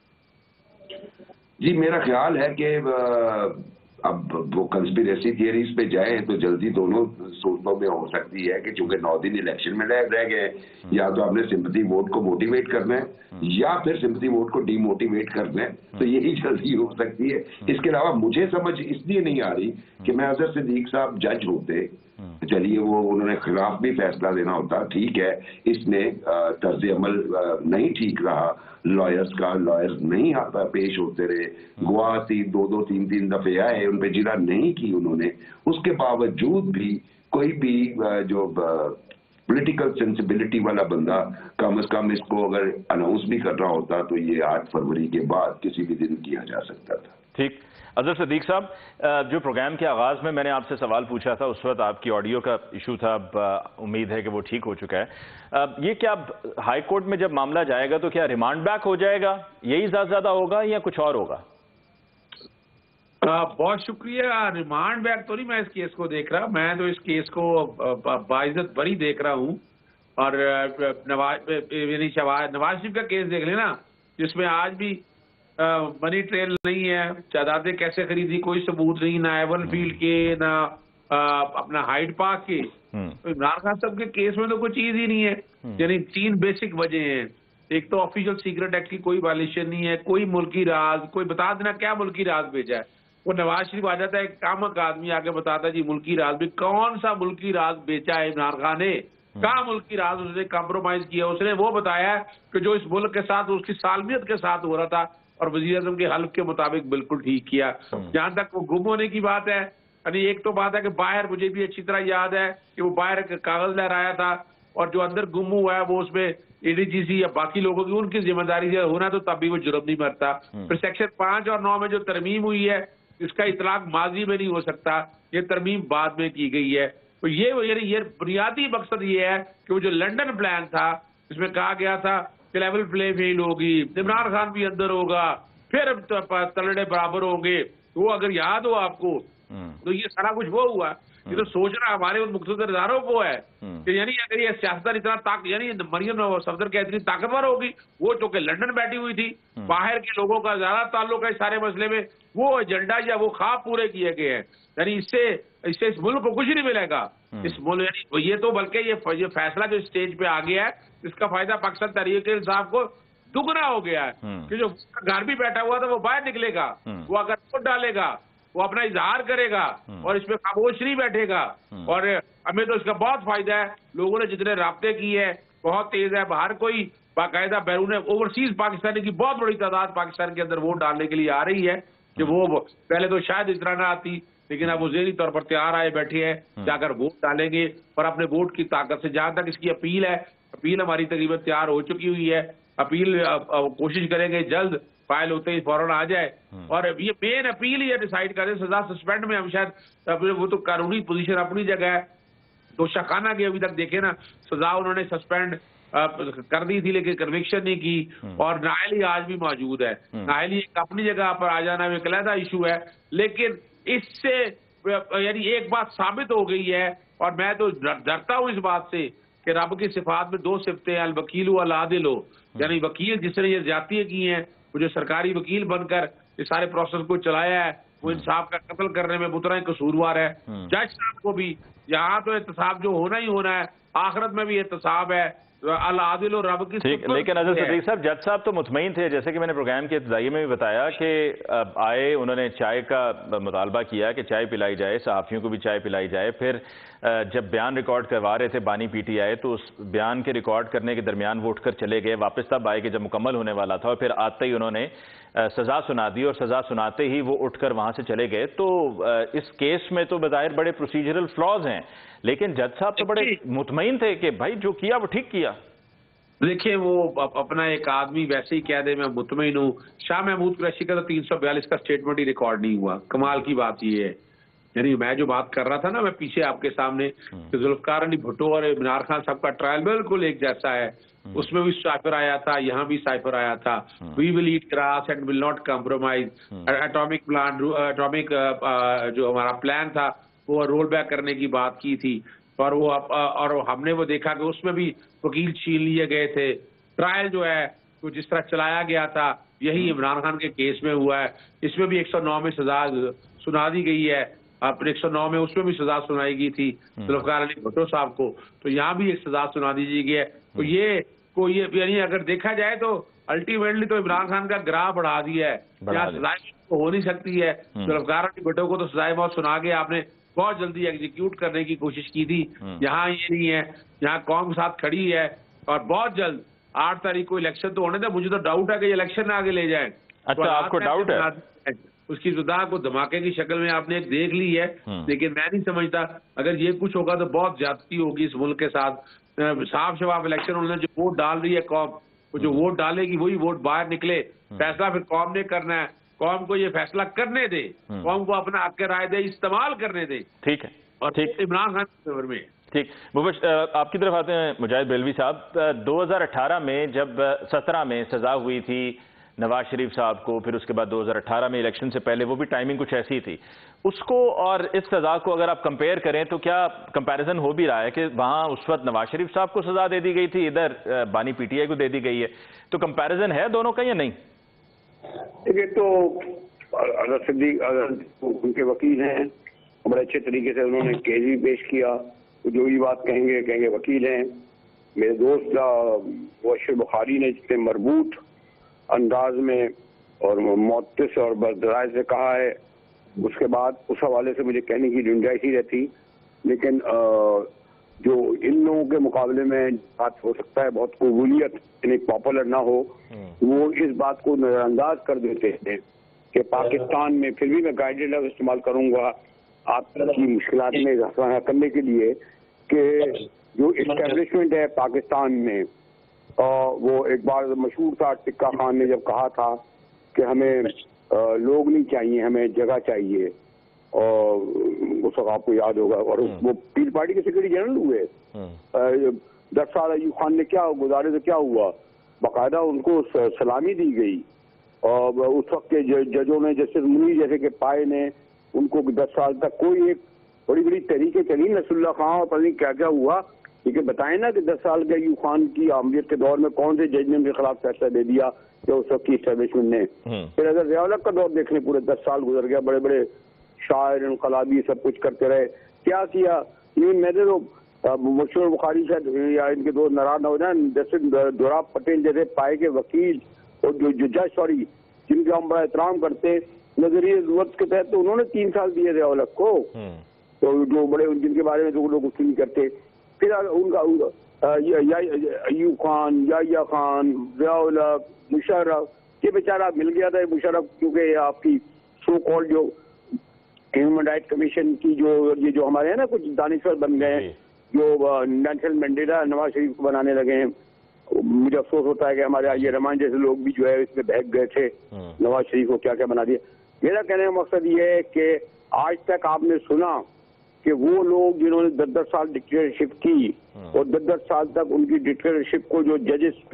جی میرا خیال ہے کہ اب وہ کنسپیریسی تھیوریز پہ جائیں تو جلدی دونوں صورتوں میں ہو سکتی ہے کہ چونکہ 9 دن الیکشن میں رہ گئے، یا تو آپ نے سمپتھی ووٹ کو موٹیویٹ کرنا ہے یا پھر سمپتھی ووٹ کو ڈی موٹیویٹ کرنا ہے، تو یہی جلدی ہو سکتی ہے. اس کے علاوہ مجھے سمجھ اس لیے نہیں آ رہی کہ میں اظہر صدیق صاحب جج ہوتے، چلیے وہ انہوں نے خلاف بھی فیصلہ دینا ہوتا، ٹھیک ہے اس نے طرز عمل نہیں ٹھیک رہا لائرز کا، لائرز نہیں پیش ہوتے رہے، گواہ 2-3 دفعے آئے، ان پہ جرح نہیں کی انہوں نے، اس کے باوجود بھی کوئی بھی جو پولیٹیکل سینسیبلٹی والا بندہ کم از کم اس کو اگر اناؤنس بھی کر رہا ہوتا تو یہ 8 فروری کے بعد کسی بھی دن کیا جا سکتا تھا. ٹھیک. اظہر صدیق صاحب جو پروگرام کے آغاز میں نے آپ سے سوال پوچھا تھا اس وقت آپ کی آڈیو کا ایشو تھا، اب امید ہے کہ وہ ٹھیک ہو چکا ہے. یہ کیا ہائی کورٹ میں جب معاملہ جائے گا تو کیا ریمانڈ بیک ہو جائے گا، یہی زیادہ ہوگا یا کچھ اور ہوگا؟ بہت شکریہ. ریمانڈ بیک تو نہیں میں اس کیس کو دیکھ رہا، میں تو اس کیس کو باعزت بری دیکھ رہا ہوں. اور نواز شریف کا کیس دیکھ لیں نا، جس میں آج بھی منی ٹریل نہیں ہے، جائیدادیں کیسے خریدی کوئی ثبوت نہیں، نہ ایون فیلڈ کے، نہ اپنا ہائیڈ پارک کے. عمران خان صاحب کے کیس میں تو کوئی چیز ہی نہیں ہے. یعنی 3 بیسک وجہ ہیں. ایک تو آفیشل سیکرٹ ایکٹ کی کوئی وائلیشن نہیں ہے، کوئی ملکی راز، کوئی بتا دینا کیا ملکی راز بھیجا ہے. وہ نواز شریف آ جاتا ہے ایک کامک آدمی، آگے بتاتا ہے جی ملکی راز بھی. کون سا ملکی راز بیچا ہے عمران خان نے؟ کہاں ملکی راز اس نے کمپرومائز کیا؟ اس نے وہ بتایا کہ جو اس ملک کے ساتھ اس کی سالمیت کے ساتھ ہو رہا تھا، اور وزیر اعظم کے حلف کے مطابق بالکل ٹھیک کیا. جہاں تک وہ گم ہونے کی بات ہے، یعنی ایک تو بات ہے کہ باہر مجھے بھی اچھی طرح یاد ہے کہ وہ باہر ایک کاغذ لہرایا تھا، اور جو اندر گم ہوا ہے وہ اس میں اے ڈی جی سی یا باقی لوگوں کی ان کی ذمہ داری سے ہونا، تو تب بھی وہ جرم نہیں مرتا. پھر سیکشن 5 اور 9 میں جو ترمیم ہوئی ہے اس کا اطلاق ماضی میں نہیں ہو سکتا، یہ ترمیم بعد میں کی گئی ہے. تو یہ بنیادی مقصد یہ ہے کہ وہ جو لنڈن پلان تھا اس میں کہا گیا تھا کہ لیول پلے فیلڈ ہوگی، عمران خان بھی اندر ہوگا، پھر تلڑے برابر ہوں گے. وہ اگر یاد ہو آپ کو تو یہ سارا کچھ وہ ہوا. یہ تو سوچنا ہمارے ان مقتدر اداروں کو ہے کہ یعنی اگر یہ سیاستدان اتنا یعنی مریم صفدر کیا اتنی طاقتور ہوگی، وہ چونکہ لندن بیٹھی ہوئی تھی، باہر کے لوگوں کا زیادہ تعلق ہے اس سارے مسئلے میں، وہ ایجنڈا یا وہ خواب پورے کیے گئے ہیں. یعنی اس سے اس ملک کو کچھ نہیں ملے گا. اس ملک یعنی یہ تو بلکہ یہ فیصلہ جو اسٹیج پہ آ گیا ہے اس کا فائدہ پاکستان تحریک انصاف کو دگنا ہو گیا ہے کہ جو گھر بھی بیٹھا ہوا تھا وہ باہر نکلے گا، وہ اگر ووٹ ڈالے گا، وہ اپنا اظہار کرے گا اور اس میں خاموش نہیں بیٹھے گا. اور ہمیں تو اس کا بہت فائدہ ہے. لوگوں نے جتنے رابطے کیے ہیں بہت تیز ہے. باہر کوئی باقاعدہ بیرون اوورسیز پاکستانی کی بہت بڑی تعداد پاکستان کے اندر ووٹ ڈالنے کے لیے آ رہی ہے کہ وہ پہلے تو شاید اس طرح نہ آتی، لیکن اب وہ ذہنی طور پر تیار آئے بیٹھے ہیں، جا کر ووٹ ڈالیں گے. اور اپنے ووٹ کی طاقت سے جہاں تک اس کی اپیل ہے، اپیل ہماری تقریباً تیار ہو چکی ہوئی ہے. اپیل کوشش کریں گے جلد فائل ہوتے ہی فوراً آ جائے. اور یہ مین اپیل یہ ڈیسائیڈ کریں. سزا سسپینڈ میں ہم شاید وہ تو قانونی پوزیشن اپنی جگہ ہے. دوشخانہ کے ابھی تک دیکھیں نا، سزا انہوں نے سسپینڈ کر دی تھی لیکن کنوکشن نہیں کی. اور نااہلی آج بھی موجود ہے. نااہلی ایک اپنی جگہ پر آ جانا ایک علیحدہ ایشو ہے، لیکن اس سے یعنی ایک بات ثابت ہو گئی ہے، اور میں تو ڈرتا ہوں اس بات سے کہ رب کی صفات میں 2 صفتیں ہیں، الوکیل و العادل ہو. یعنی وکیل جس نے یہ زیادتیاں کی ہیں، وہ جو سرکاری وکیل بن کر اس سارے پروسیس کو چلایا ہے، وہ انصاف کا قتل کرنے میں بترا قصوروار ہے. جج صاحب کو بھی یہاں تو احتساب جو ہونا ہی ہونا ہے، آخرت میں بھی احتساب ہے. العادل و رب کی ٹھیک. لیکن عزیز صدیق صاحب، جج صاحب تو مطمئن تھے، جیسے کہ میں نے پروگرام کے ابتدائی میں بھی بتایا کہ آئے، انہوں نے چائے کا مطالبہ کیا کہ چائے پلائی جائے، صحافیوں کو بھی چائے پلائی جائے. پھر جب بیان ریکارڈ کروا رہے تھے بانی پی ٹی آئی، تو اس بیان کے ریکارڈ کرنے کے درمیان وہ اٹھ کر چلے گئے. واپس تب آئے کہ جب مکمل ہونے والا تھا، اور پھر آتے ہی انہوں نے سزا سنا دی، اور سزا سناتے ہی وہ اٹھ کر وہاں سے چلے گئے. تو اس کیس میں تو بظاہر بڑے پروسیجرل فلاز ہیں، لیکن جج صاحب تو بڑے مطمئن تھے کہ بھائی جو کیا وہ ٹھیک کیا. دیکھیں وہ اپنا ایک آدمی ویسے ہی کہہ دے میں مطمئن ہوں. شاہ محمود قریشی کا تو 342 کا سٹیٹمنٹ ہی ریکارڈ نہیں ہوا. کمال کی بات یہ ہے، یعنی میں جو بات کر رہا تھا نا میں پیچھے آپ کے سامنے کہ ذوالفقار علی بھٹو اور عمران خان صاحب کا ٹرائل بالکل ایک جیسا ہے. اس میں بھی سائفر آیا تھا، یہاں بھی سائفر آیا تھا. We will eat grass and will not compromise. Atomic plan, atomic جو ہمارا پلان تھا وہ رول بیک کرنے کی بات کی تھی، اور ہم نے وہ دیکھا کہ اس میں بھی وکیل چھین لیے گئے تھے. ٹرائل جو ہے وہ جس طرح چلایا گیا تھا یہی عمران خان کے کیس میں ہوا ہے. اس میں بھی 109 میں سزا سنا دی گئی ہے. اپنے 109 میں اس میں بھی سزا سنائی گئی تھی ذوالفقار علی بھٹو صاحب کو، تو یہاں بھی ایک سزا سنا دی گئی ہے. تو یہ یعنی اگر دیکھا جائے تو الٹیمیٹلی تو عمران خان کا گراہ بڑھا دیا ہے. کیا سزائے ہو نہیں سکتی ہے؟ ذوالفقار علی بھٹو کو تو سزائے موت سنا کے آپ نے بہت جلدی ایگزیکیوٹ کرنے کی کوشش کی تھی. یہاں یہ نہیں ہے، یہاں قوم کے ساتھ کھڑی ہے، اور بہت جلد 8 تاریخ کو الیکشن تو ہونے تھا. مجھے تو ڈاؤٹ ہے کہ یہ الیکشن آگے لے جائیں. اچھا، آپ کو ڈاؤٹ ہے؟ اس کی ابتدا کو دھماکے کی شکل میں آپ نے ایک دیکھ لی ہے، لیکن میں نہیں سمجھتا اگر یہ کچھ ہوگا تو بہت زیادتی ہوگی اس ملک کے ساتھ. صاف شفاف الیکشن انہوں نے جو ووٹ ڈال رہی ہے قوم، وہ جو ووٹ ڈالے گی وہی ووٹ باہر نکلے. فیصلہ پھر قوم نے کرنا ہے. قوم کو یہ فیصلہ کرنے دے، قوم کو اپنا حق رائے دے استعمال کرنے دے. ٹھیک ہے، اور عمران خان کے فیور میں. ٹھیک. آپ کی طرف آتے ہیں مجاہد بریلوی صاحب. 2018 میں جب 17 میں سزا ہوئی تھی نواز شریف صاحب کو، پھر اس کے بعد 2018 میں الیکشن سے پہلے وہ بھی ٹائمنگ کچھ ایسی تھی، اس کو اور اس سزا کو اگر آپ کمپیئر کریں تو کیا کمپیریزن ہو بھی رہا ہے کہ وہاں اس وقت نواز شریف صاحب کو سزا دے دی گئی تھی، ادھر بانی پی ٹی آئی کو دے دی گئی ہے، تو کمپیریزن ہے دونوں کا یا نہیں؟ دیکھیے تو اظہر صدیق ان کے وکیل ہیں، بڑے اچھے طریقے سے انہوں نے کیس بھی پیش کیا، جو بھی بات کہیں گے وکیل ہیں۔ میرے دوست مبشر بخاری نے جتنے مربوط انداز میں اور معتس اور برائے سے کہا ہے، اس کے بعد اس حوالے سے مجھے کہنے کی گنجائش ہی رہتی، لیکن جو ان لوگوں کے مقابلے میں بات ہو سکتا ہے بہت قبولیت یعنی پاپولر نہ ہو، وہ اس بات کو نظر انداز کر دیتے ہیں کہ پاکستان میں، پھر بھی میں گائیڈڈ لفظ استعمال کروں گا آپ کی مشکلات میں اضافہ کرنے کے لیے، کہ جو اسٹیبلشمنٹ ہے پاکستان میں، وہ ایک بار مشہور تھا ٹکا خان نے جب کہا تھا کہ ہمیں لوگ نہیں چاہیے، ہمیں جگہ چاہیے، اور اس وقت آپ کو یاد ہوگا، اور وہ پیل پارٹی کے سیکرٹری جنرل ہوئے 10 سال ایوب خان نے کیا گزارے تو کیا ہوا، باقاعدہ ان کو سلامی دی گئی، اور اس وقت کے ججوں نے جسٹس منیر جیسے کہ پائے نے ان کو 10 سال تک کوئی ایک بڑی تحریکیں چلی، نصر اللہ خان اور پتہ نہیں کیا کیا ہوا، لیکن بتائیں نا کہ 10 سال کے ایوب خان کی عامریت کے دور میں کون سے جج نے ان کے خلاف فیصلہ دے دیا کہ اس وقت کی اسٹیبلشمنٹ نے۔ پھر اگر ضیاء الحق کا دور دیکھ لیں، پورے 10 سال گزر گیا، بڑے بڑے شاعر انقلابی سب کچھ کرتے رہے، کیا کیا؟ یہ میں نے تو مبشر بخاری شاید یا ان کے دوست ناراض نہ ہو جائیں، جیسے دوراب پٹیل جیسے پائے کے وکیل اور جو جج جن کا ہم بڑا احترام کرتے، نظریہ ضرورت کے تحت تو انہوں نے 3 سال دیے ضیاء الحق کو، تو جو بڑے جن کے بارے میں جو لوگ کچھ نہیں کرتے، پھر ان کا ایوب خان، یحییٰ خان، ضیاء الحق، مشرف، یہ بیچارہ مل گیا تھا مشرف، کیونکہ آپ کی سو کال جو ہیومن رائٹ کمیشن کی جو ہمارے ہیں نا کچھ دانشور بن گئے ہیں، جو نیشنل مینڈیٹا نواز شریف کو بنانے لگے ہیں۔ مجھے افسوس ہوتا ہے کہ ہمارے یہ رحمان جیسے لوگ بھی جو ہے اس میں بہک گئے تھے، نواز شریف کو کیا کیا بنا دیا۔ میرا کہنے کا مقصد یہ ہے کہ آج تک آپ نے سنا کہ وہ لوگ جنہوں نے 10 سال ڈکٹیٹرشپ کی اور 10 سال تک ان کی ڈکٹیٹرشپ کو جو ججز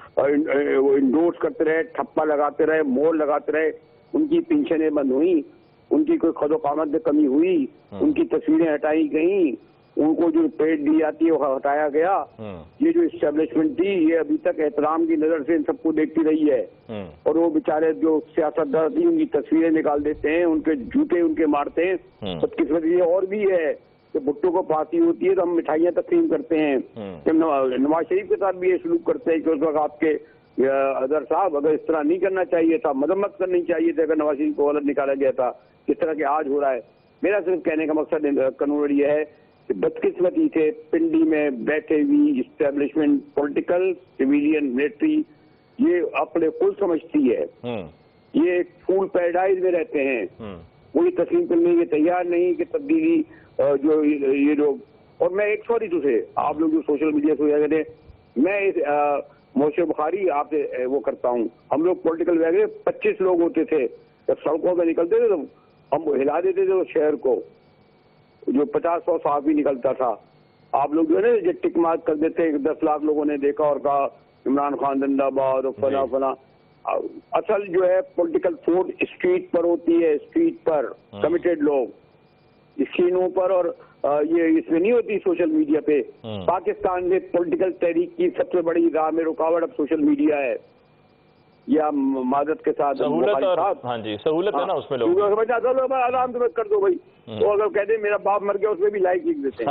انڈورس کرتے رہے، ٹھپا لگاتے رہے، مور لگاتے رہے، ان کی پنشنیں بند ہوئیں، ان کی کوئی خد و قامت میں کمی ہوئی، ان کی تصویریں ہٹائی گئیں، ان کو جو پیٹ دی جاتی ہے وہ ہٹایا گیا۔ یہ جو اسٹیبلشمنٹ تھی یہ ابھی تک احترام کی نظر سے ان سب کو دیکھتی رہی ہے، اور وہ بیچارے جو سیاستدان تھی ان کی تصویریں نکال دیتے ہیں، ان کے جوتے ان کے مارتے ہیں۔ بدقسمتی یہ اور بھی ہے کہ بھٹو کو پھانسی ہوتی ہے تو ہم مٹھائیاں تقسیم کرتے ہیں، نواز شریف کے ساتھ بھی یہ سلوک کرتے ہیں کہ اس وقت آپ کے اظہر صاحب اگر اس طرح نہیں کرنا چاہیے تھا، مذمت کرنی چاہیے تھی اگر نواز شریف کو غلط نکالا گیا تھا، جس طرح کہ آج ہو رہا ہے۔ میرا صرف کہنے کا مقصد کنور یہ ہے کہ بدقسمتی سے پنڈی میں بیٹھے ہوئی اسٹیبلشمنٹ پولیٹیکل، سویلین، ملٹری، یہ اپنے کل سمجھتی ہے، یہ ایک فول پیراڈائز میں رہتے ہیں، کوئی تسلیم کرنے کے تیار نہیں کہ تبدیلی جو یہ لوگ۔ اور میں ایک سوری سے آپ لوگ جو سوشل میڈیا سے ہو جاتے ہیں، میں مبشر بخاری آپ سے وہ کرتا ہوں، ہم لوگ پولیٹیکل ویگے 25 لوگ ہوتے تھے، جب سڑکوں پہ نکلتے تھے تو ہم ہلا دیتے تھے اس شہر کو، جو 50-100 صحافی نکلتا تھا، آپ لوگ جو ہے نا جو ٹک مارک کر دیتے ہیں، 10 لاکھ لوگوں نے دیکھا اور کہا عمران خان زندہ باد اور فلاں فلاں۔ اصل جو ہے پولیٹیکل فورس اسٹریٹ پر ہوتی ہے، اسٹریٹ پر کمیٹیڈ لوگ، اسکرینوں پر، اور یہ اس میں نہیں ہوتی سوشل میڈیا پہ۔ پاکستان میں پولیٹیکل تحریک کی سب سے بڑی راہ میں رکاوٹ اب سوشل میڈیا ہے، یا معذرت کے ساتھ سہولت ہے نا اس میں لوگ آرام سے کر دو بھائی، تو اگر کہتے ہیں میرا باپ مر گیا اس میں بھی لائک لکھ دیتے ہیں۔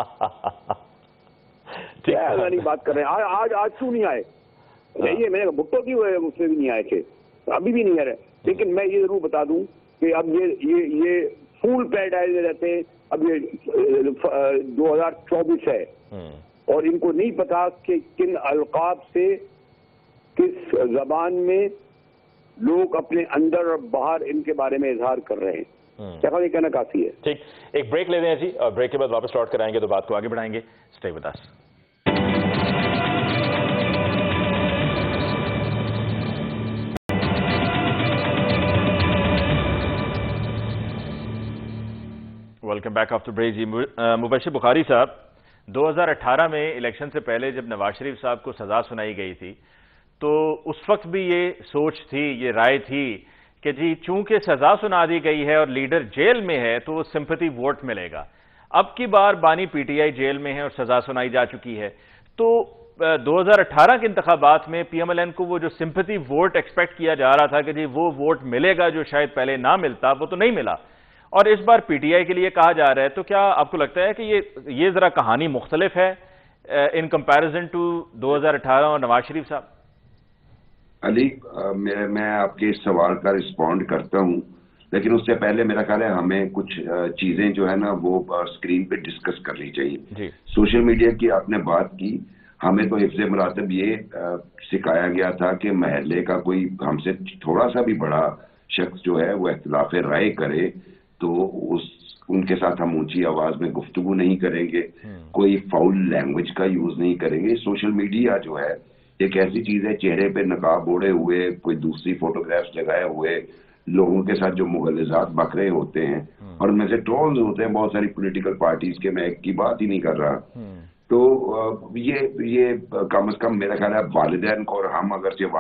نہیں بات کر رہے ہیں آج کیوں نہیں آئے؟ یہ میں نے بھٹو کی اس میں بھی نہیں آئے تھے، ابھی بھی نہیں آ رہے، لیکن میں یہ ضرور بتا دوں کہ اب یہ فول پیراڈائز میں رہتے ہیں۔ اب یہ 2024 ہے اور ان کو نہیں پتا کہ کن القاب سے کس زبان میں لوگ اپنے اندر اور باہر ان کے بارے میں اظہار کر رہے ہیں۔ یہ کہنا کافی ہے۔ ٹھیک، ایک بریک لے دیں جی، اور بریک کے بعد واپس لوٹ کر آئیں گے تو بات کو آگے بڑھائیں گے۔ Stay with us. Welcome back after break. جی مبشر بخاری صاحب، 2018 میں الیکشن سے پہلے جب نواز شریف صاحب کو سزا سنائی گئی تھی تو اس وقت بھی یہ سوچ تھی، یہ رائے تھی کہ جی چونکہ سزا سنا دی گئی ہے اور لیڈر جیل میں ہے تو وہ سمپتھی ووٹ ملے گا۔ اب کی بار بانی پی ٹی آئی جیل میں ہے اور سزا سنائی جا چکی ہے، تو 2018 کے انتخابات میں پی ایم ایل این کو وہ جو سمپتھی ووٹ ایکسپیکٹ کیا جا رہا تھا کہ جی وہ ووٹ ملے گا جو شاید پہلے نہ ملتا، وہ تو نہیں ملا، اور اس بار پی ٹی آئی کے لیے کہا جا رہا ہے۔ تو کیا آپ کو لگتا ہے کہ یہ ذرا کہانی مختلف ہے ان کمپیریزن ٹو 2018 اور نواز شریف صاحب؟ علی، میں آپ کے اس سوال کا رسپونڈ کرتا ہوں، لیکن اس سے پہلے میرا خیال ہے ہمیں کچھ چیزیں جو ہے نا وہ اسکرین پہ ڈسکس کرنی چاہیے۔ سوشل میڈیا کی آپ نے بات کی، ہمیں تو حفظ مراتب یہ سکھایا گیا تھا کہ محلے کا کوئی ہم سے تھوڑا سا بھی بڑا شخص جو ہے وہ اختلاف رائے کرے تو ان کے ساتھ ہم اونچی آواز میں گفتگو نہیں کریں گے، کوئی فاؤل لینگویج کا یوز نہیں کریں گے۔ سوشل میڈیا جو ہے ایک ایسی چیز ہے، چہرے پہ نقاب اوڑے ہوئے، کوئی دوسری فوٹوگرافس لگائے ہوئے لوگوں کے ساتھ جو مغالطات بک رہے ہوتے ہیں، اور ان میں سے ٹرولز ہوتے ہیں بہت ساری پولیٹیکل پارٹیز کے، میں ایک کی بات ہی نہیں کر رہا، تو یہ کم از کم میرا خیال ہے والدین کو، اور ہم اگرچہ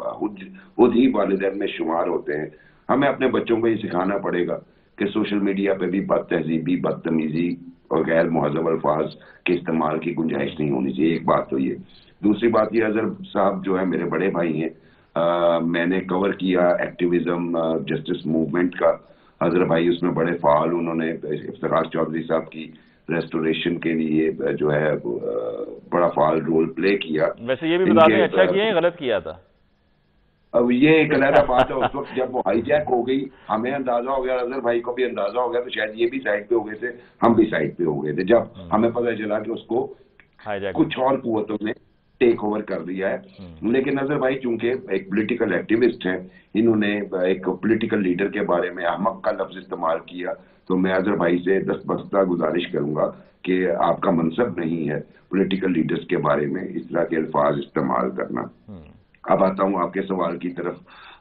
خود ہی والدین میں شمار ہوتے ہیں، ہمیں اپنے بچوں کو یہ سکھانا پڑے گا کہ سوشل میڈیا پہ بھی بد تہذیبی، بدتمیزی اور غیر مہذب الفاظ کے استعمال کی گنجائش نہیں ہونی چاہیے۔ ایک بات تو یہ، دوسری بات یہ، اظہر صاحب جو ہے میرے بڑے بھائی ہیں، میں نے کور کیا ایکٹیویزم جسٹس موومنٹ کا، اظہر بھائی اس میں بڑے فعال، انہوں نے افتخار چودھری صاحب کی ریسٹوریشن کے لیے جو ہے بڑا فعال رول پلے کیا۔ ویسے یہ بھی بتا دیں اچھا کیا ہے غلط کیا تھا؟ اب یہ ایک علیحدہ بات ہے، اس وقت جب وہ ہائی جیک ہو گئی ہمیں اندازہ ہو گیا، اظہر بھائی کو بھی اندازہ ہو گیا، تو شاید یہ بھی سائڈ پہ ہو گئے تھے، ہم بھی سائڈ پہ ہو گئے تھے جب ہمیں پتہ چلا کہ اس کو کچھ اور قوتوں نے ٹیک اوور کر دیا ہے۔ لیکن اظہر بھائی چونکہ ایک پولیٹیکل ایکٹیوسٹ ہیں، انہوں نے ایک پولیٹیکل لیڈر کے بارے میں احمق کا لفظ استعمال کیا، تو میں اظہر بھائی سے دستبستہ گزارش کروں گا کہ آپ کا منصب نہیں ہے پولیٹیکل لیڈرز کے بارے میں اس طرح کے الفاظ استعمال کرنا۔ اب آتا ہوں آپ کے سوال کی طرف۔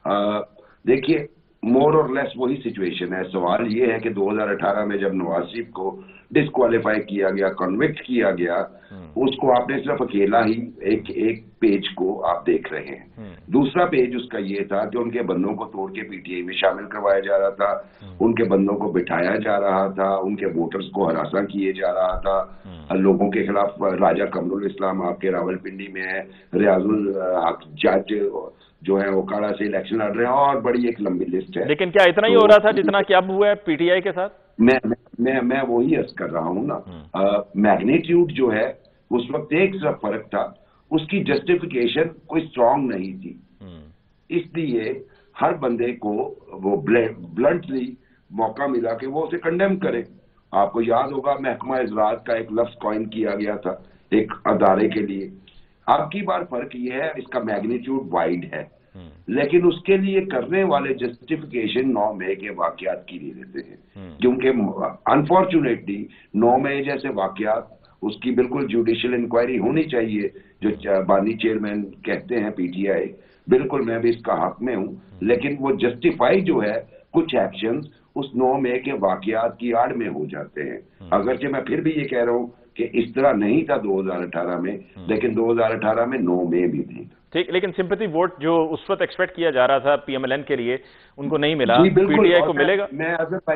دیکھیے مور اور لیس وہی سچویشن ہے۔ سوال یہ ہے کہ 2018 میں جب نواز شریف کو ڈسکوالیفائی کیا گیا، کنوکٹ کیا گیا، اس کو آپ نے صرف اکیلا ہی ایک پیج کو آپ دیکھ رہے ہیں۔ دوسرا پیج اس کا یہ تھا کہ ان کے بندوں کو توڑ کے پی ٹی آئی میں شامل کروایا جا رہا تھا، ان کے بندوں کو بٹھایا جا رہا تھا، ان کے ووٹرز کو ہراساں کیے جا رہا تھا، لوگوں کے خلاف راجہ قمر الاسلام آپ کے راول پنڈی میں ہے، ریاض الحق جج جو ہے اوکاڑا سے الیکشن لڑ رہے ہیں، اور بڑی ایک لمبی لسٹ ہے۔ لیکن کیا اتنا ہی ہو رہا تھا جتنا کہ اب ہوا ہے پی ٹی آئی کے ساتھ؟ میں وہی عرض کر رہا ہوں نا، میگنیٹیوڈ جو ہے اس وقت ایک صرف فرق تھا، اس کی جسٹیفیکیشن کوئی اسٹرانگ نہیں تھی، اس لیے ہر بندے کو وہ بلنٹلی موقع ملا کہ وہ اسے کنڈیم کرے۔ آپ کو یاد ہوگا محکمہ اجرات کا ایک لفظ کوائن کیا گیا تھا ایک ادارے کے لیے۔ اب کی بار فرق یہ ہے اس کا میگنیٹیوڈ وائڈ ہے، لیکن اس کے لیے کرنے والے جسٹیفیکیشن 9 مئی کے واقعات کی لے لیتے ہیں، کیونکہ انفارچونیٹلی 9 مئی جیسے واقعات اس کی بالکل جوڈیشل انکوائری ہونی چاہیے، جو بانی چیئرمین کہتے ہیں پی ٹی آئی، بالکل میں بھی اس کا حق میں ہوں، لیکن وہ جسٹیفائی جو ہے کچھ ایکشنز اس 9 مئی کے واقعات کی آڑ میں ہو جاتے ہیں۔ اگرچہ میں پھر بھی یہ کہہ رہا ہوں کہ اس طرح نہیں تھا 2018 میں، لیکن 2018 میں 9 مئی بھی تھی۔ ٹھیک، لیکن سمپتھی ووٹ جو اس وقت ایکسپیکٹ کیا جا رہا تھا پی ایم ایل این کے لیے ان کو نہیں ملا، پی ٹی آئی کو ملے گا؟ میں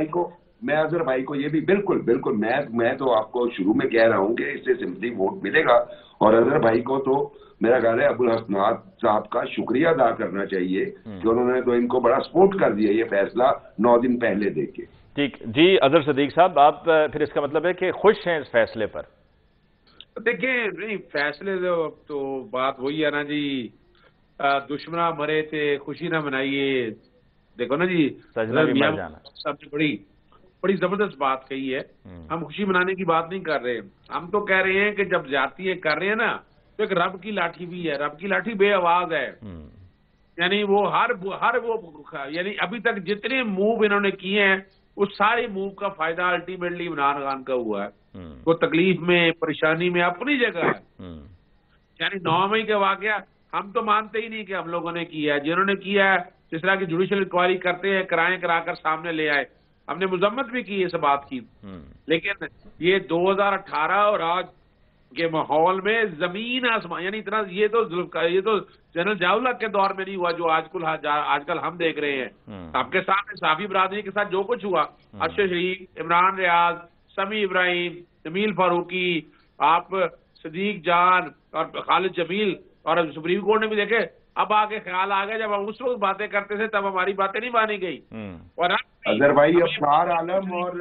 اظہر بھائی کو یہ بھی بالکل میں تو آپ کو شروع میں کہہ رہا ہوں کہ اس سے سمپتھی ووٹ ملے گا، اور اظہر بھائی کو تو میرا خیال ہے ابو الحسنات صاحب کا شکریہ ادا کرنا چاہیے کہ انہوں نے تو ان کو بڑا سپورٹ کر دیا یہ فیصلہ 9 دن پہلے دے کے۔ ٹھیک جی، اظہر صدیق صاحب آپ پھر اس کا مطلب ہے کہ خوش ہیں اس فیصلے پر؟ دیکھیں نہیں، فیصلے تو بات وہی ہے نا جی، دشمنا مرے تھے خوشی نہ منائیے، دیکھو نا جی سب نے بڑی زبردست بات کہی ہے۔ ہم خوشی منانے کی بات نہیں کر رہے، ہم تو کہہ رہے ہیں کہ جب جاتی ہے کر رہے ہیں نا تو ایک رب کی لاٹھی بھی ہے، رب کی لاٹھی بے آواز ہے، یعنی وہ ہر وہ یعنی ابھی تک جتنے موو انہوں نے کیے ہیں اس سارے موو کا فائدہ الٹیمیٹلی عمران خان کا ہوا ہے۔ وہ تکلیف میں پریشانی میں اپنی جگہ ہے، یعنی 9 مئی کے واقعہ ہم تو مانتے ہی نہیں کہ ہم لوگوں نے کیا ہے، جنہوں نے کیا ہے جس طرح کی جوڈیشل انکوائری کرتے ہیں کرا کر سامنے لے آئے، ہم نے مذمت بھی کی اس بات کی، لیکن یہ 2018 اور آج کے ماحول میں زمین آسمان، یعنی اتنا یہ تو جنرل ضیاء کے دور میں نہیں ہوا جو آج کل ہم دیکھ رہے ہیں. آپ کے سامنے صحافی برادری کے ساتھ جو کچھ ہوا، ارشد شریف، عمران ریاض، سمیع ابراہیم، جمیل فاروقی، آپ صدیق جان اور خالد جمیل، اور سپریم کورٹ نے بھی دیکھے. اب آگے خیال آ گیا جب ہم اس وقت باتیں کرتے تھے تب ہماری باتیں نہیں مانی گئی. اور اظہر بھائی افسار عالم اور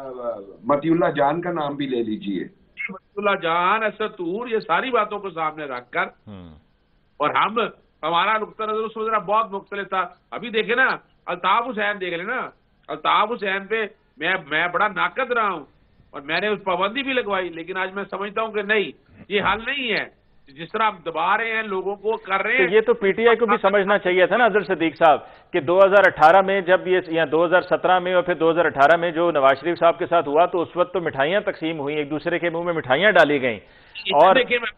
متی اللہ جان کا نام بھی لے لیجئے، متی اللہ جان، اسد طور، یہ ساری باتوں کو سامنے رکھ کر اور ہمارا نقطہ نظر اس وقت بہت مختلف تھا. ابھی دیکھیں نا الطاف حسین، دیکھ لیں نا الطاف حسین پہ میں بڑا ناقد رہا ہوں اور میں نے اس پابندی بھی لگوائی، لیکن آج میں سمجھتا ہوں کہ نہیں، یہ حل نہیں ہے. جس طرح آپ دبا رہے ہیں لوگوں کو کر رہے ہیں. یہ تو پی ٹی آئی کو بھی سمجھنا چاہیے تھا نا اظہر صدیق صاحب کہ 2018 میں جب یہ، یا 2017 میں اور پھر 2018 میں جو نواز شریف صاحب کے ساتھ ہوا تو اس وقت تو مٹھائیاں تقسیم ہوئی، ایک دوسرے کے منہ میں مٹھائیاں ڈالی گئیں. اور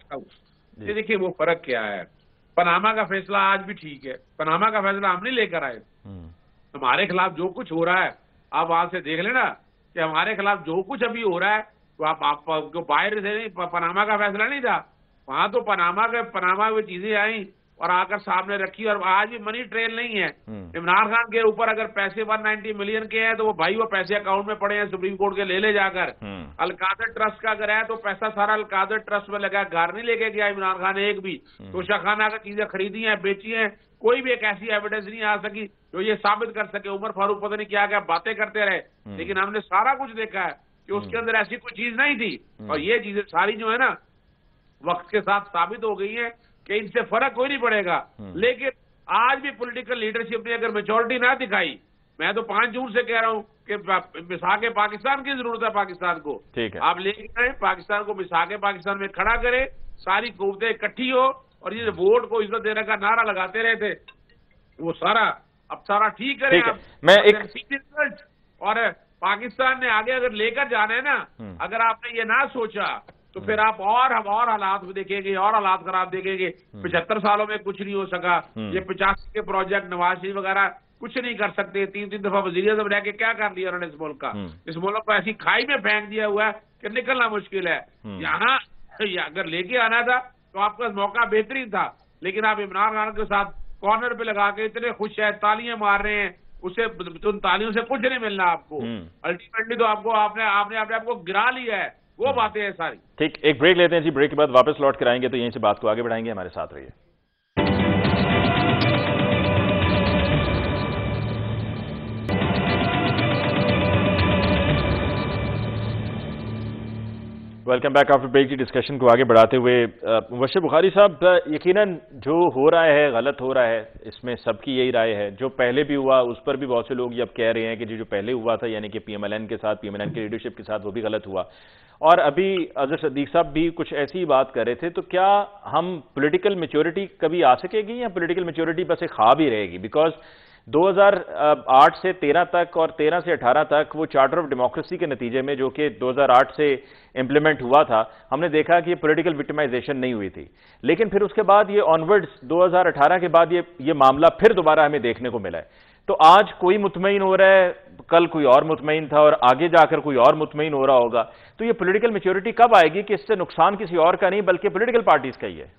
دیکھیں وہ فرق کیا ہے. پاناما کا فیصلہ آج بھی ٹھیک ہے، پاناما کا فیصلہ ہم نہیں لے کر آئے. ہمارے خلاف جو کچھ ہو رہا ہے آپ وہاں سے دیکھ لیں نا کہ ہمارے خلاف جو کچھ ابھی ہو رہا ہے تو آپ باہر سے نہیں، پاناما کا فیصلہ نہیں تھا وہاں تو پاناما میں چیزیں آئیں اور آ کر سامنے رکھی. اور آج بھی منی ٹرین نہیں ہے. عمران خان کے اوپر اگر پیسے 190 ملین کے ہیں تو وہ پیسے اکاؤنٹ میں پڑے ہیں سپریم کورٹ کے لے جا کر. القادر ٹرسٹ کا اگر ہے تو پیسہ سارا القادر ٹرسٹ میں لگا، گھر نہیں لے کے گیا عمران خان ایک بھی. توشہ خانہ کا چیزیں خریدی ہیں، بیچی ہیں، کوئی بھی ایک ایسی ایویڈنس نہیں آ سکی جو یہ ثابت کر سکے. عمر فاروق پتہ نہیں کیا باتیں کرتے رہے، لیکن ہم نے سارا کچھ دیکھا ہے کہ اس کے اندر ایسی کوئی چیز نہیں تھی. اور یہ چیزیں ساری جو ہے نا وقت کے ساتھ ثابت ہو گئی ہیں کہ ان سے فرق کوئی نہیں پڑے گا. لیکن آج بھی پولیٹیکل لیڈرشپ نے اگر میچورٹی نہ دکھائی، میں تو 5 جون سے کہہ رہا ہوں کہ مساق پاکستان کی ضرورت ہے. پاکستان کو آپ لے کے آئیں، پاکستان کو مساق پاکستان میں کھڑا کریں، ساری قوتیں اکٹھی ہو. اور یہ ووٹ کو عزت دینے کا نعرہ لگاتے رہے تھے وہ سارا ٹھیک کریں آپ. اور پاکستان نے آگے اگر لے کر جانا ہے نا، اگر آپ نے یہ نہ سوچا تو پھر آپ اور حالات دیکھیں گے، اور حالات خراب دیکھیں گے. 75 سالوں میں کچھ نہیں ہو سکا. یہ 85 کے پروجیکٹ نواز شریف وغیرہ کچھ نہیں کر سکتے. 3 دفعہ وزیر اعظم رہ کے کیا کر دیا انہوں نے اس ملک کا. اس ملک کو ایسی کھائی میں پھینک دیا ہوا ہے کہ نکلنا مشکل ہے. یہاں اگر لے کے آنا تھا تو آپ کا موقع بہترین تھا، لیکن آپ عمران خان کے ساتھ کارنر پہ لگا کے اتنے خوش ہیں، تالیاں مار رہے ہیں. اسے ان تالیوں سے کچھ نہیں ملنا آپ کو. الٹیمیٹلی تو آپ نے آپ کو گرا لیا ہے. وہ باتیں ہیں ساری. ٹھیک، ایک بریک لیتے ہیں جی. بریک کے بعد واپس لوٹ کر آئیں گے تو یہیں سے بات کو آگے بڑھائیں گے. ہمارے ساتھ رہیے. Welcome back after break. کی ڈسکشن کو آگے بڑھاتے ہوئے مبشر بخاری صاحب، یقیناً جو ہو رہا ہے غلط ہو رہا ہے، اس میں سب کی یہی رائے ہے. جو پہلے بھی ہوا اس پر بھی بہت سے لوگ یہ اب کہہ رہے ہیں کہ جو پہلے ہوا تھا یعنی کہ پی ایم ایل این کے ساتھ، پی ایم ایل این کی لیڈرشپ کے ساتھ، وہ بھی غلط ہوا. اور ابھی اظہر صدیق صاحب بھی کچھ ایسی بات کر رہے تھے. تو کیا ہم پولیٹیکل میچورٹی کبھی آ سکے گی یا پولیٹیکل میچورٹی بس ایک خواب ہی رہے گی؟ بیکاز 2008 سے 13 تک اور 13 سے 18 تک وہ چارٹر آف ڈیموکریسی کے نتیجے میں جو کہ 2008 سے امپلیمنٹ ہوا تھا، ہم نے دیکھا کہ یہ پولیٹیکل وکٹمائزیشن نہیں ہوئی تھی. لیکن پھر اس کے بعد یہ آنورڈز 2018 کے بعد یہ معاملہ پھر دوبارہ ہمیں دیکھنے کو ملا ہے. تو آج کوئی مطمئن ہو رہا ہے، کل کوئی اور مطمئن تھا اور آگے جا کر کوئی اور مطمئن ہو رہا ہوگا. تو یہ پولیٹیکل میچورٹی کب آئے گی کہ اس سے نقصان کسی اور کا نہیں بلکہ پولیٹیکل پارٹیز کا ہی ہے؟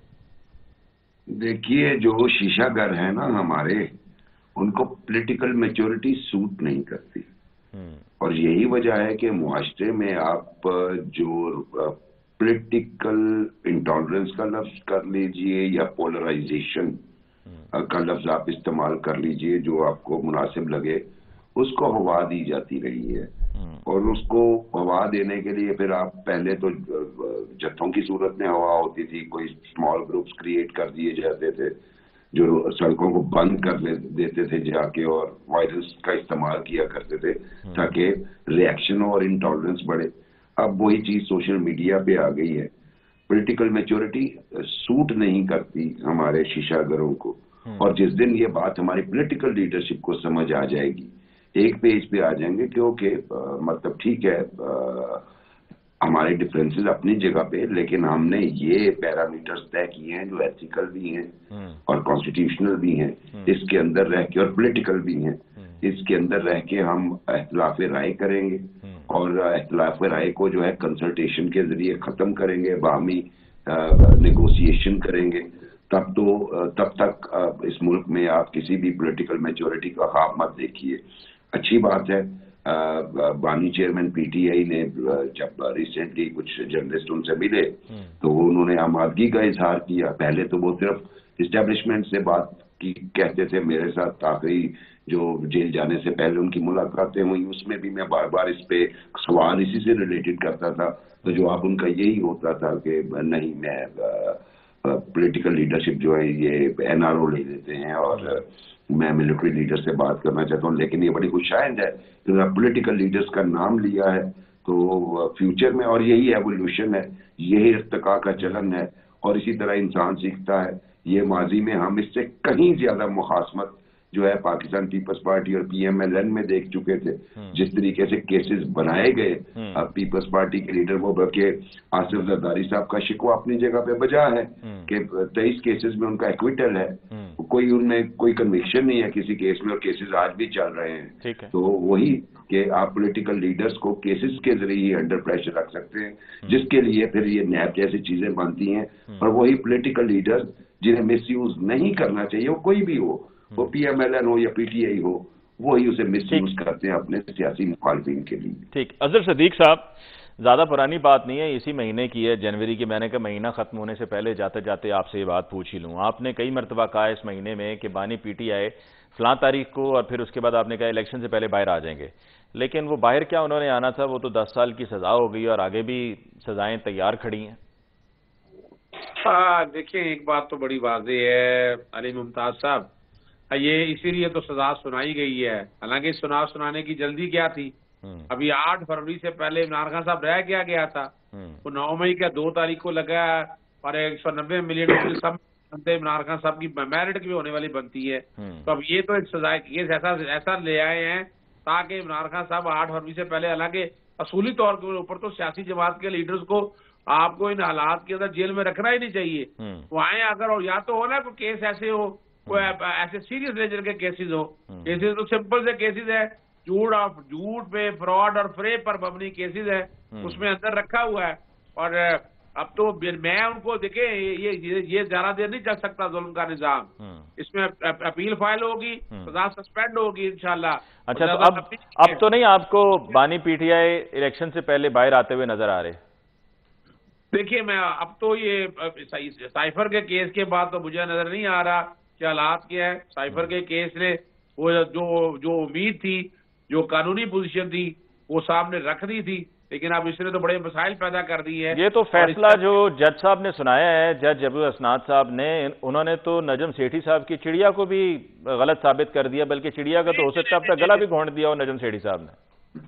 دیکھیے، جو شیشہ گر ہیں نا ہمارے، ان کو پولیٹیکل میچورٹی سوٹ نہیں کرتی. اور یہی وجہ ہے کہ معاشرے میں آپ جو پولیٹیکل انٹالرنس کا لفظ کر لیجئے یا پولرائزیشن کا لفظ آپ استعمال کر لیجئے، جو آپ کو مناسب لگے، اس کو ہوا دی جاتی رہی ہے. اور اس کو ہوا دینے کے لیے پھر آپ پہلے تو جتھوں کی صورت میں ہوا ہوتی تھی، کوئی اسمال گروپس کریٹ کر دیے جاتے تھے جو سڑکوں کو بند کر دیتے تھے جا کے اور وائلنس کا استعمال کیا کرتے تھے تاکہ ریئیکشن اور انٹالرنس بڑھے. اب وہی چیز سوشل میڈیا پہ آ گئی ہے. پولیٹیکل میچورٹی سوٹ نہیں کرتی ہمارے شیشہ گروں کو. اور جس دن یہ بات ہماری پولیٹیکل لیڈرشپ کو سمجھ آ جائے گی، ایک پیج پہ آ جائیں گے، کیونکہ مطلب ٹھیک ہے ہمارے ڈفرینسز اپنی جگہ پہ، لیکن ہم نے یہ پیرامیٹرز طے کیے ہیں جو ایتھیکل بھی ہیں اور کانسٹیٹیوشنل بھی ہیں، اس کے اندر رہ کے، اور پولیٹیکل بھی ہیں. اس کے اندر رہ کے ہم اختلاف رائے کریں گے اور اختلاف رائے کو جو ہے کنسلٹیشن کے ذریعے ختم کریں گے، باہمی نیگوسیشن کریں گے، تب تک اس ملک میں آپ کسی بھی پولیٹیکل میچورٹی کا خواب مت دیکھیے۔ اچھی بات ہے، بانی چیئرمین پی ٹی آئی نے جب ریسنٹلی کچھ جرنلسٹ ان سے ملے تو انہوں نے آمادگی کا اظہار کیا۔ پہلے تو وہ صرف اسٹیبلشمنٹ سے بات کی کہتے تھے، میرے ساتھ آخری جو جیل جانے سے پہلے ان کی ملاقاتیں ہوئی اس میں بھی میں بار بار اس پہ سوال اسی سے ریلیٹڈ کرتا تھا، تو جواب ان کا یہی ہوتا تھا کہ نہیں، میں پولیٹیکل لیڈرشپ جو ہے یہ این آر او لے لیتے ہیں اور میں ملٹری لیڈر سے بات کرنا چاہتا ہوں۔ لیکن یہ بڑی خوشائند ہے کہ پولیٹیکل لیڈرز کا نام لیا ہے تو فیوچر میں، اور یہی ایوولوشن ہے، یہی ارتقاء کا چلن ہے، اور اسی طرح انسان سیکھتا ہے۔ یہ ماضی میں ہم اس سے کہیں زیادہ مخاصمت جو ہے پاکستان پیپلز پارٹی اور پی ایم ایل این میں دیکھ چکے تھے، جس طریقے سے کیسز بنائے گئے پیپلز پارٹی کے لیڈر وہ، بلکہ آصف زرداری صاحب کا شکوہ اپنی جگہ پہ بجا ہے کہ 23 کیسز میں ان کا ایکویٹل ہے، کوئی ان میں کوئی کنوکشن نہیں ہے کسی کیس میں، اور کیسز آج بھی چل رہے ہیں۔ تو وہی کہ آپ پولیٹیکل لیڈرز کو کیسز کے ذریعے ہی انڈر پریشر رکھ سکتے ہیں، جس کے لیے پھر یہ نیب جیسی چیزیں بنتی ہیں، اور وہی پولیٹیکل لیڈرز جنہیں مس یوز نہیں کرنا چاہیے، وہ کوئی بھی ہو، وہ پی ایم ایل این ہو یا پی ٹی آئی ہو، وہی اسے مس یوز کرتے ہیں اپنے سیاسی مخالفین کے لیے۔ ٹھیک، اظہر صدیق صاحب، زیادہ پرانی بات نہیں ہے، اسی مہینے کی ہے، جنوری کی۔ میں نے کہا مہینہ ختم ہونے سے پہلے جاتے جاتے آپ سے یہ بات پوچھ ہی لوں۔ آپ نے کئی مرتبہ کہا اس مہینے میں کہ بانی پی ٹی آئی فلاں تاریخ کو، اور پھر اس کے بعد آپ نے کہا الیکشن سے پہلے باہر آ جائیں گے، لیکن وہ باہر کیا انہوں نے آنا تھا، وہ تو 10 سال کی سزا ہو گئی اور آگے بھی سزائیں تیار کھڑی ہیں۔ دیکھیں، ایک بات تو بڑی واضح ہے علی ممتاز صاحب، یہ اسی لیے تو سزا سنائی گئی ہے، حالانکہ سنانے کی جلدی کیا تھی؟ ابھی 8 فروری سے پہلے عمران خان صاحب رہ گیا تھا، وہ 9 مئی کا 2 تاریخ کو لگا اور 190 ملین روپے سب عمران خان صاحب کی میرٹ کی بھی ہونے والی بنتی ہے۔ تو اب یہ تو ایک سزا کیس ایسا لے آئے ہیں تاکہ عمران خان صاحب 8 فروری سے پہلے، حالانکہ اصولی طور کے اوپر تو سیاسی جماعت کے لیڈرز کو آپ کو ان حالات کے اندر جیل میں رکھنا ہی نہیں چاہیے۔ وہ آئیں اگر، اور یا تو ہونا کوئی کیس ایسے ہو، کوئی ایسے سیریس نیچر کے کیسز ہو، کیسز تو سمپل سے کیسز ہے، جھوٹ پہ، فراڈ اور فریب پر مبنی کیسز ہے، اس میں اندر رکھا ہوا ہے۔ اور اب تو میں ان کو دیکھیں، یہ زیادہ دیر نہیں چل سکتا ظلم کا نظام، اس میں اپیل فائل ہوگی، سزا سسپینڈ ہوگی انشاءاللہ۔ اچھا، تو اب تو نہیں آپ کو بانی پی ٹی آئی الیکشن سے پہلے باہر آتے ہوئے نظر آ رہے؟ دیکھیے، میں اب تو یہ سائفر کے کیس کے بعد تو مجھے نظر نہیں آ رہا کہ حالات کیا ہے۔ سائفر کے کیس نے وہ جو امید تھی، جو قانونی پوزیشن تھی، وہ سامنے رکھ دی تھی، لیکن اب اس نے تو بڑے مسائل پیدا کر دی ہے۔ یہ تو فیصلہ جو جج صاحب نے سنایا ہے، جج ابو اسناد صاحب نے، انہوں نے تو نجم سیٹھی صاحب کی چڑیا کو بھی غلط ثابت کر دیا، بلکہ چڑیا کا تو ہو سکتا ہے اب تک گلا بھی گھونٹ دیا ہو نجم سیٹھی صاحب نے۔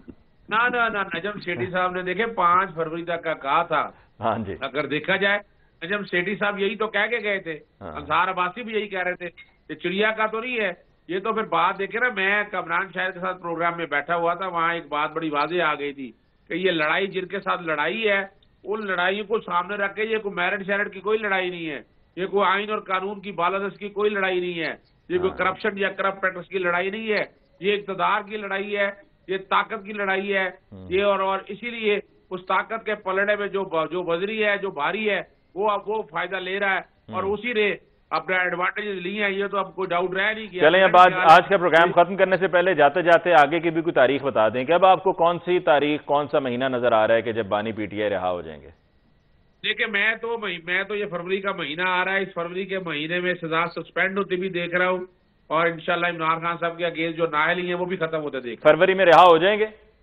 نہ نجم سیٹھی صاحب نے دیکھیں 5 فروری تک کا کہا تھا۔ ہاں جی، اگر دیکھا جائے نجم سیٹھی صاحب یہی تو کہہ کے گئے تھے، انصار عباسی بھی یہی کہہ رہے تھے کہ چڑیا کا تو نہیں ہے۔ یہ تو پھر بات دیکھیں نا، میں کمران شاہد کے ساتھ پروگرام میں بیٹھا ہوا تھا، وہاں ایک بات بڑی واضح آ گئی تھی کہ یہ لڑائی جن کے ساتھ لڑائی ہے، ان لڑائیوں کو سامنے رکھ کے یہ کوئی میرٹ شیرٹ کی کوئی لڑائی نہیں ہے، یہ کوئی آئین اور قانون کی بالادست کی کوئی لڑائی نہیں ہے، یہ کوئی کرپشن یا کرپٹ پریکٹس کی لڑائی نہیں ہے، یہ اقتدار کی لڑائی ہے، یہ طاقت کی لڑائی ہے یہ، اور اسی لیے اس طاقت کے پلڑے میں جو وزری ہے، جو بھاری ہے، وہ فائدہ لے رہا ہے، اور اسی نے اپنے ایڈوانٹیجز لی ہیں۔ یہ تو اب کوئی ڈاؤٹ رہ نہیں کیا۔ چلیں اب آج کا پروگرام ختم کرنے سے پہلے جاتے جاتے آگے کی بھی کوئی تاریخ بتا دیں کہ اب آپ کو کون سی تاریخ، کون سا مہینہ نظر آ رہا ہے کہ جب بانی پی ٹی آئی رہا ہو جائیں گے؟ دیکھیں، میں تو یہ فروری کا مہینہ آ رہا ہے، اس فروری کے مہینے میں سزا سسپینڈ ہوتی بھی دیکھ رہا ہوں، اور انشاءاللہ عمران خان صاحب کے اگینسٹ جو نااہل ہیں وہ بھی ختم ہوتے دیکھ رہا ہوں۔ فروری میں رہا ہو جائیں گے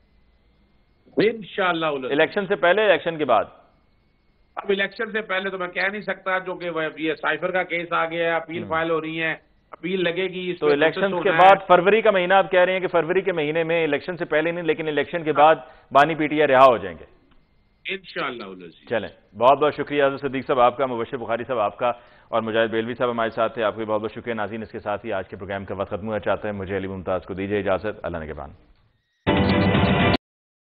انشاءاللہ؟ الیکشن سے پہلے، الیکشن کے بعد؟ اب الیکشن سے پہلے تو میں کہہ نہیں سکتا، جو کہ یہ سائفر کا کیس آ گیا ہے، اپیل فائل ہو رہی ہے، اپیل لگے گی، تو الیکشن کے بعد فروری کا مہینہ آپ کہہ رہے ہیں کہ فروری کے مہینے میں، الیکشن سے پہلے نہیں لیکن الیکشن کے بعد بانی پی ٹی آئی رہا ہو جائیں گے انشاءاللہ۔ چلیں، بہت بہت شکریہ اظہر صدیق صاحب آپ کا، مبشر بخاری صاحب آپ کا، اور مجاہد بیلوی صاحب ہمارے ساتھ تھے، آپ کو بہت بہت شکریہ۔ ناظرین، اس کے ساتھ ہی آج کے پروگرام کا وقت ختم ہوا چاہتے ہیں، مجھے علی ممتاز کو دیجیے اجازت، اللہ نگہبان۔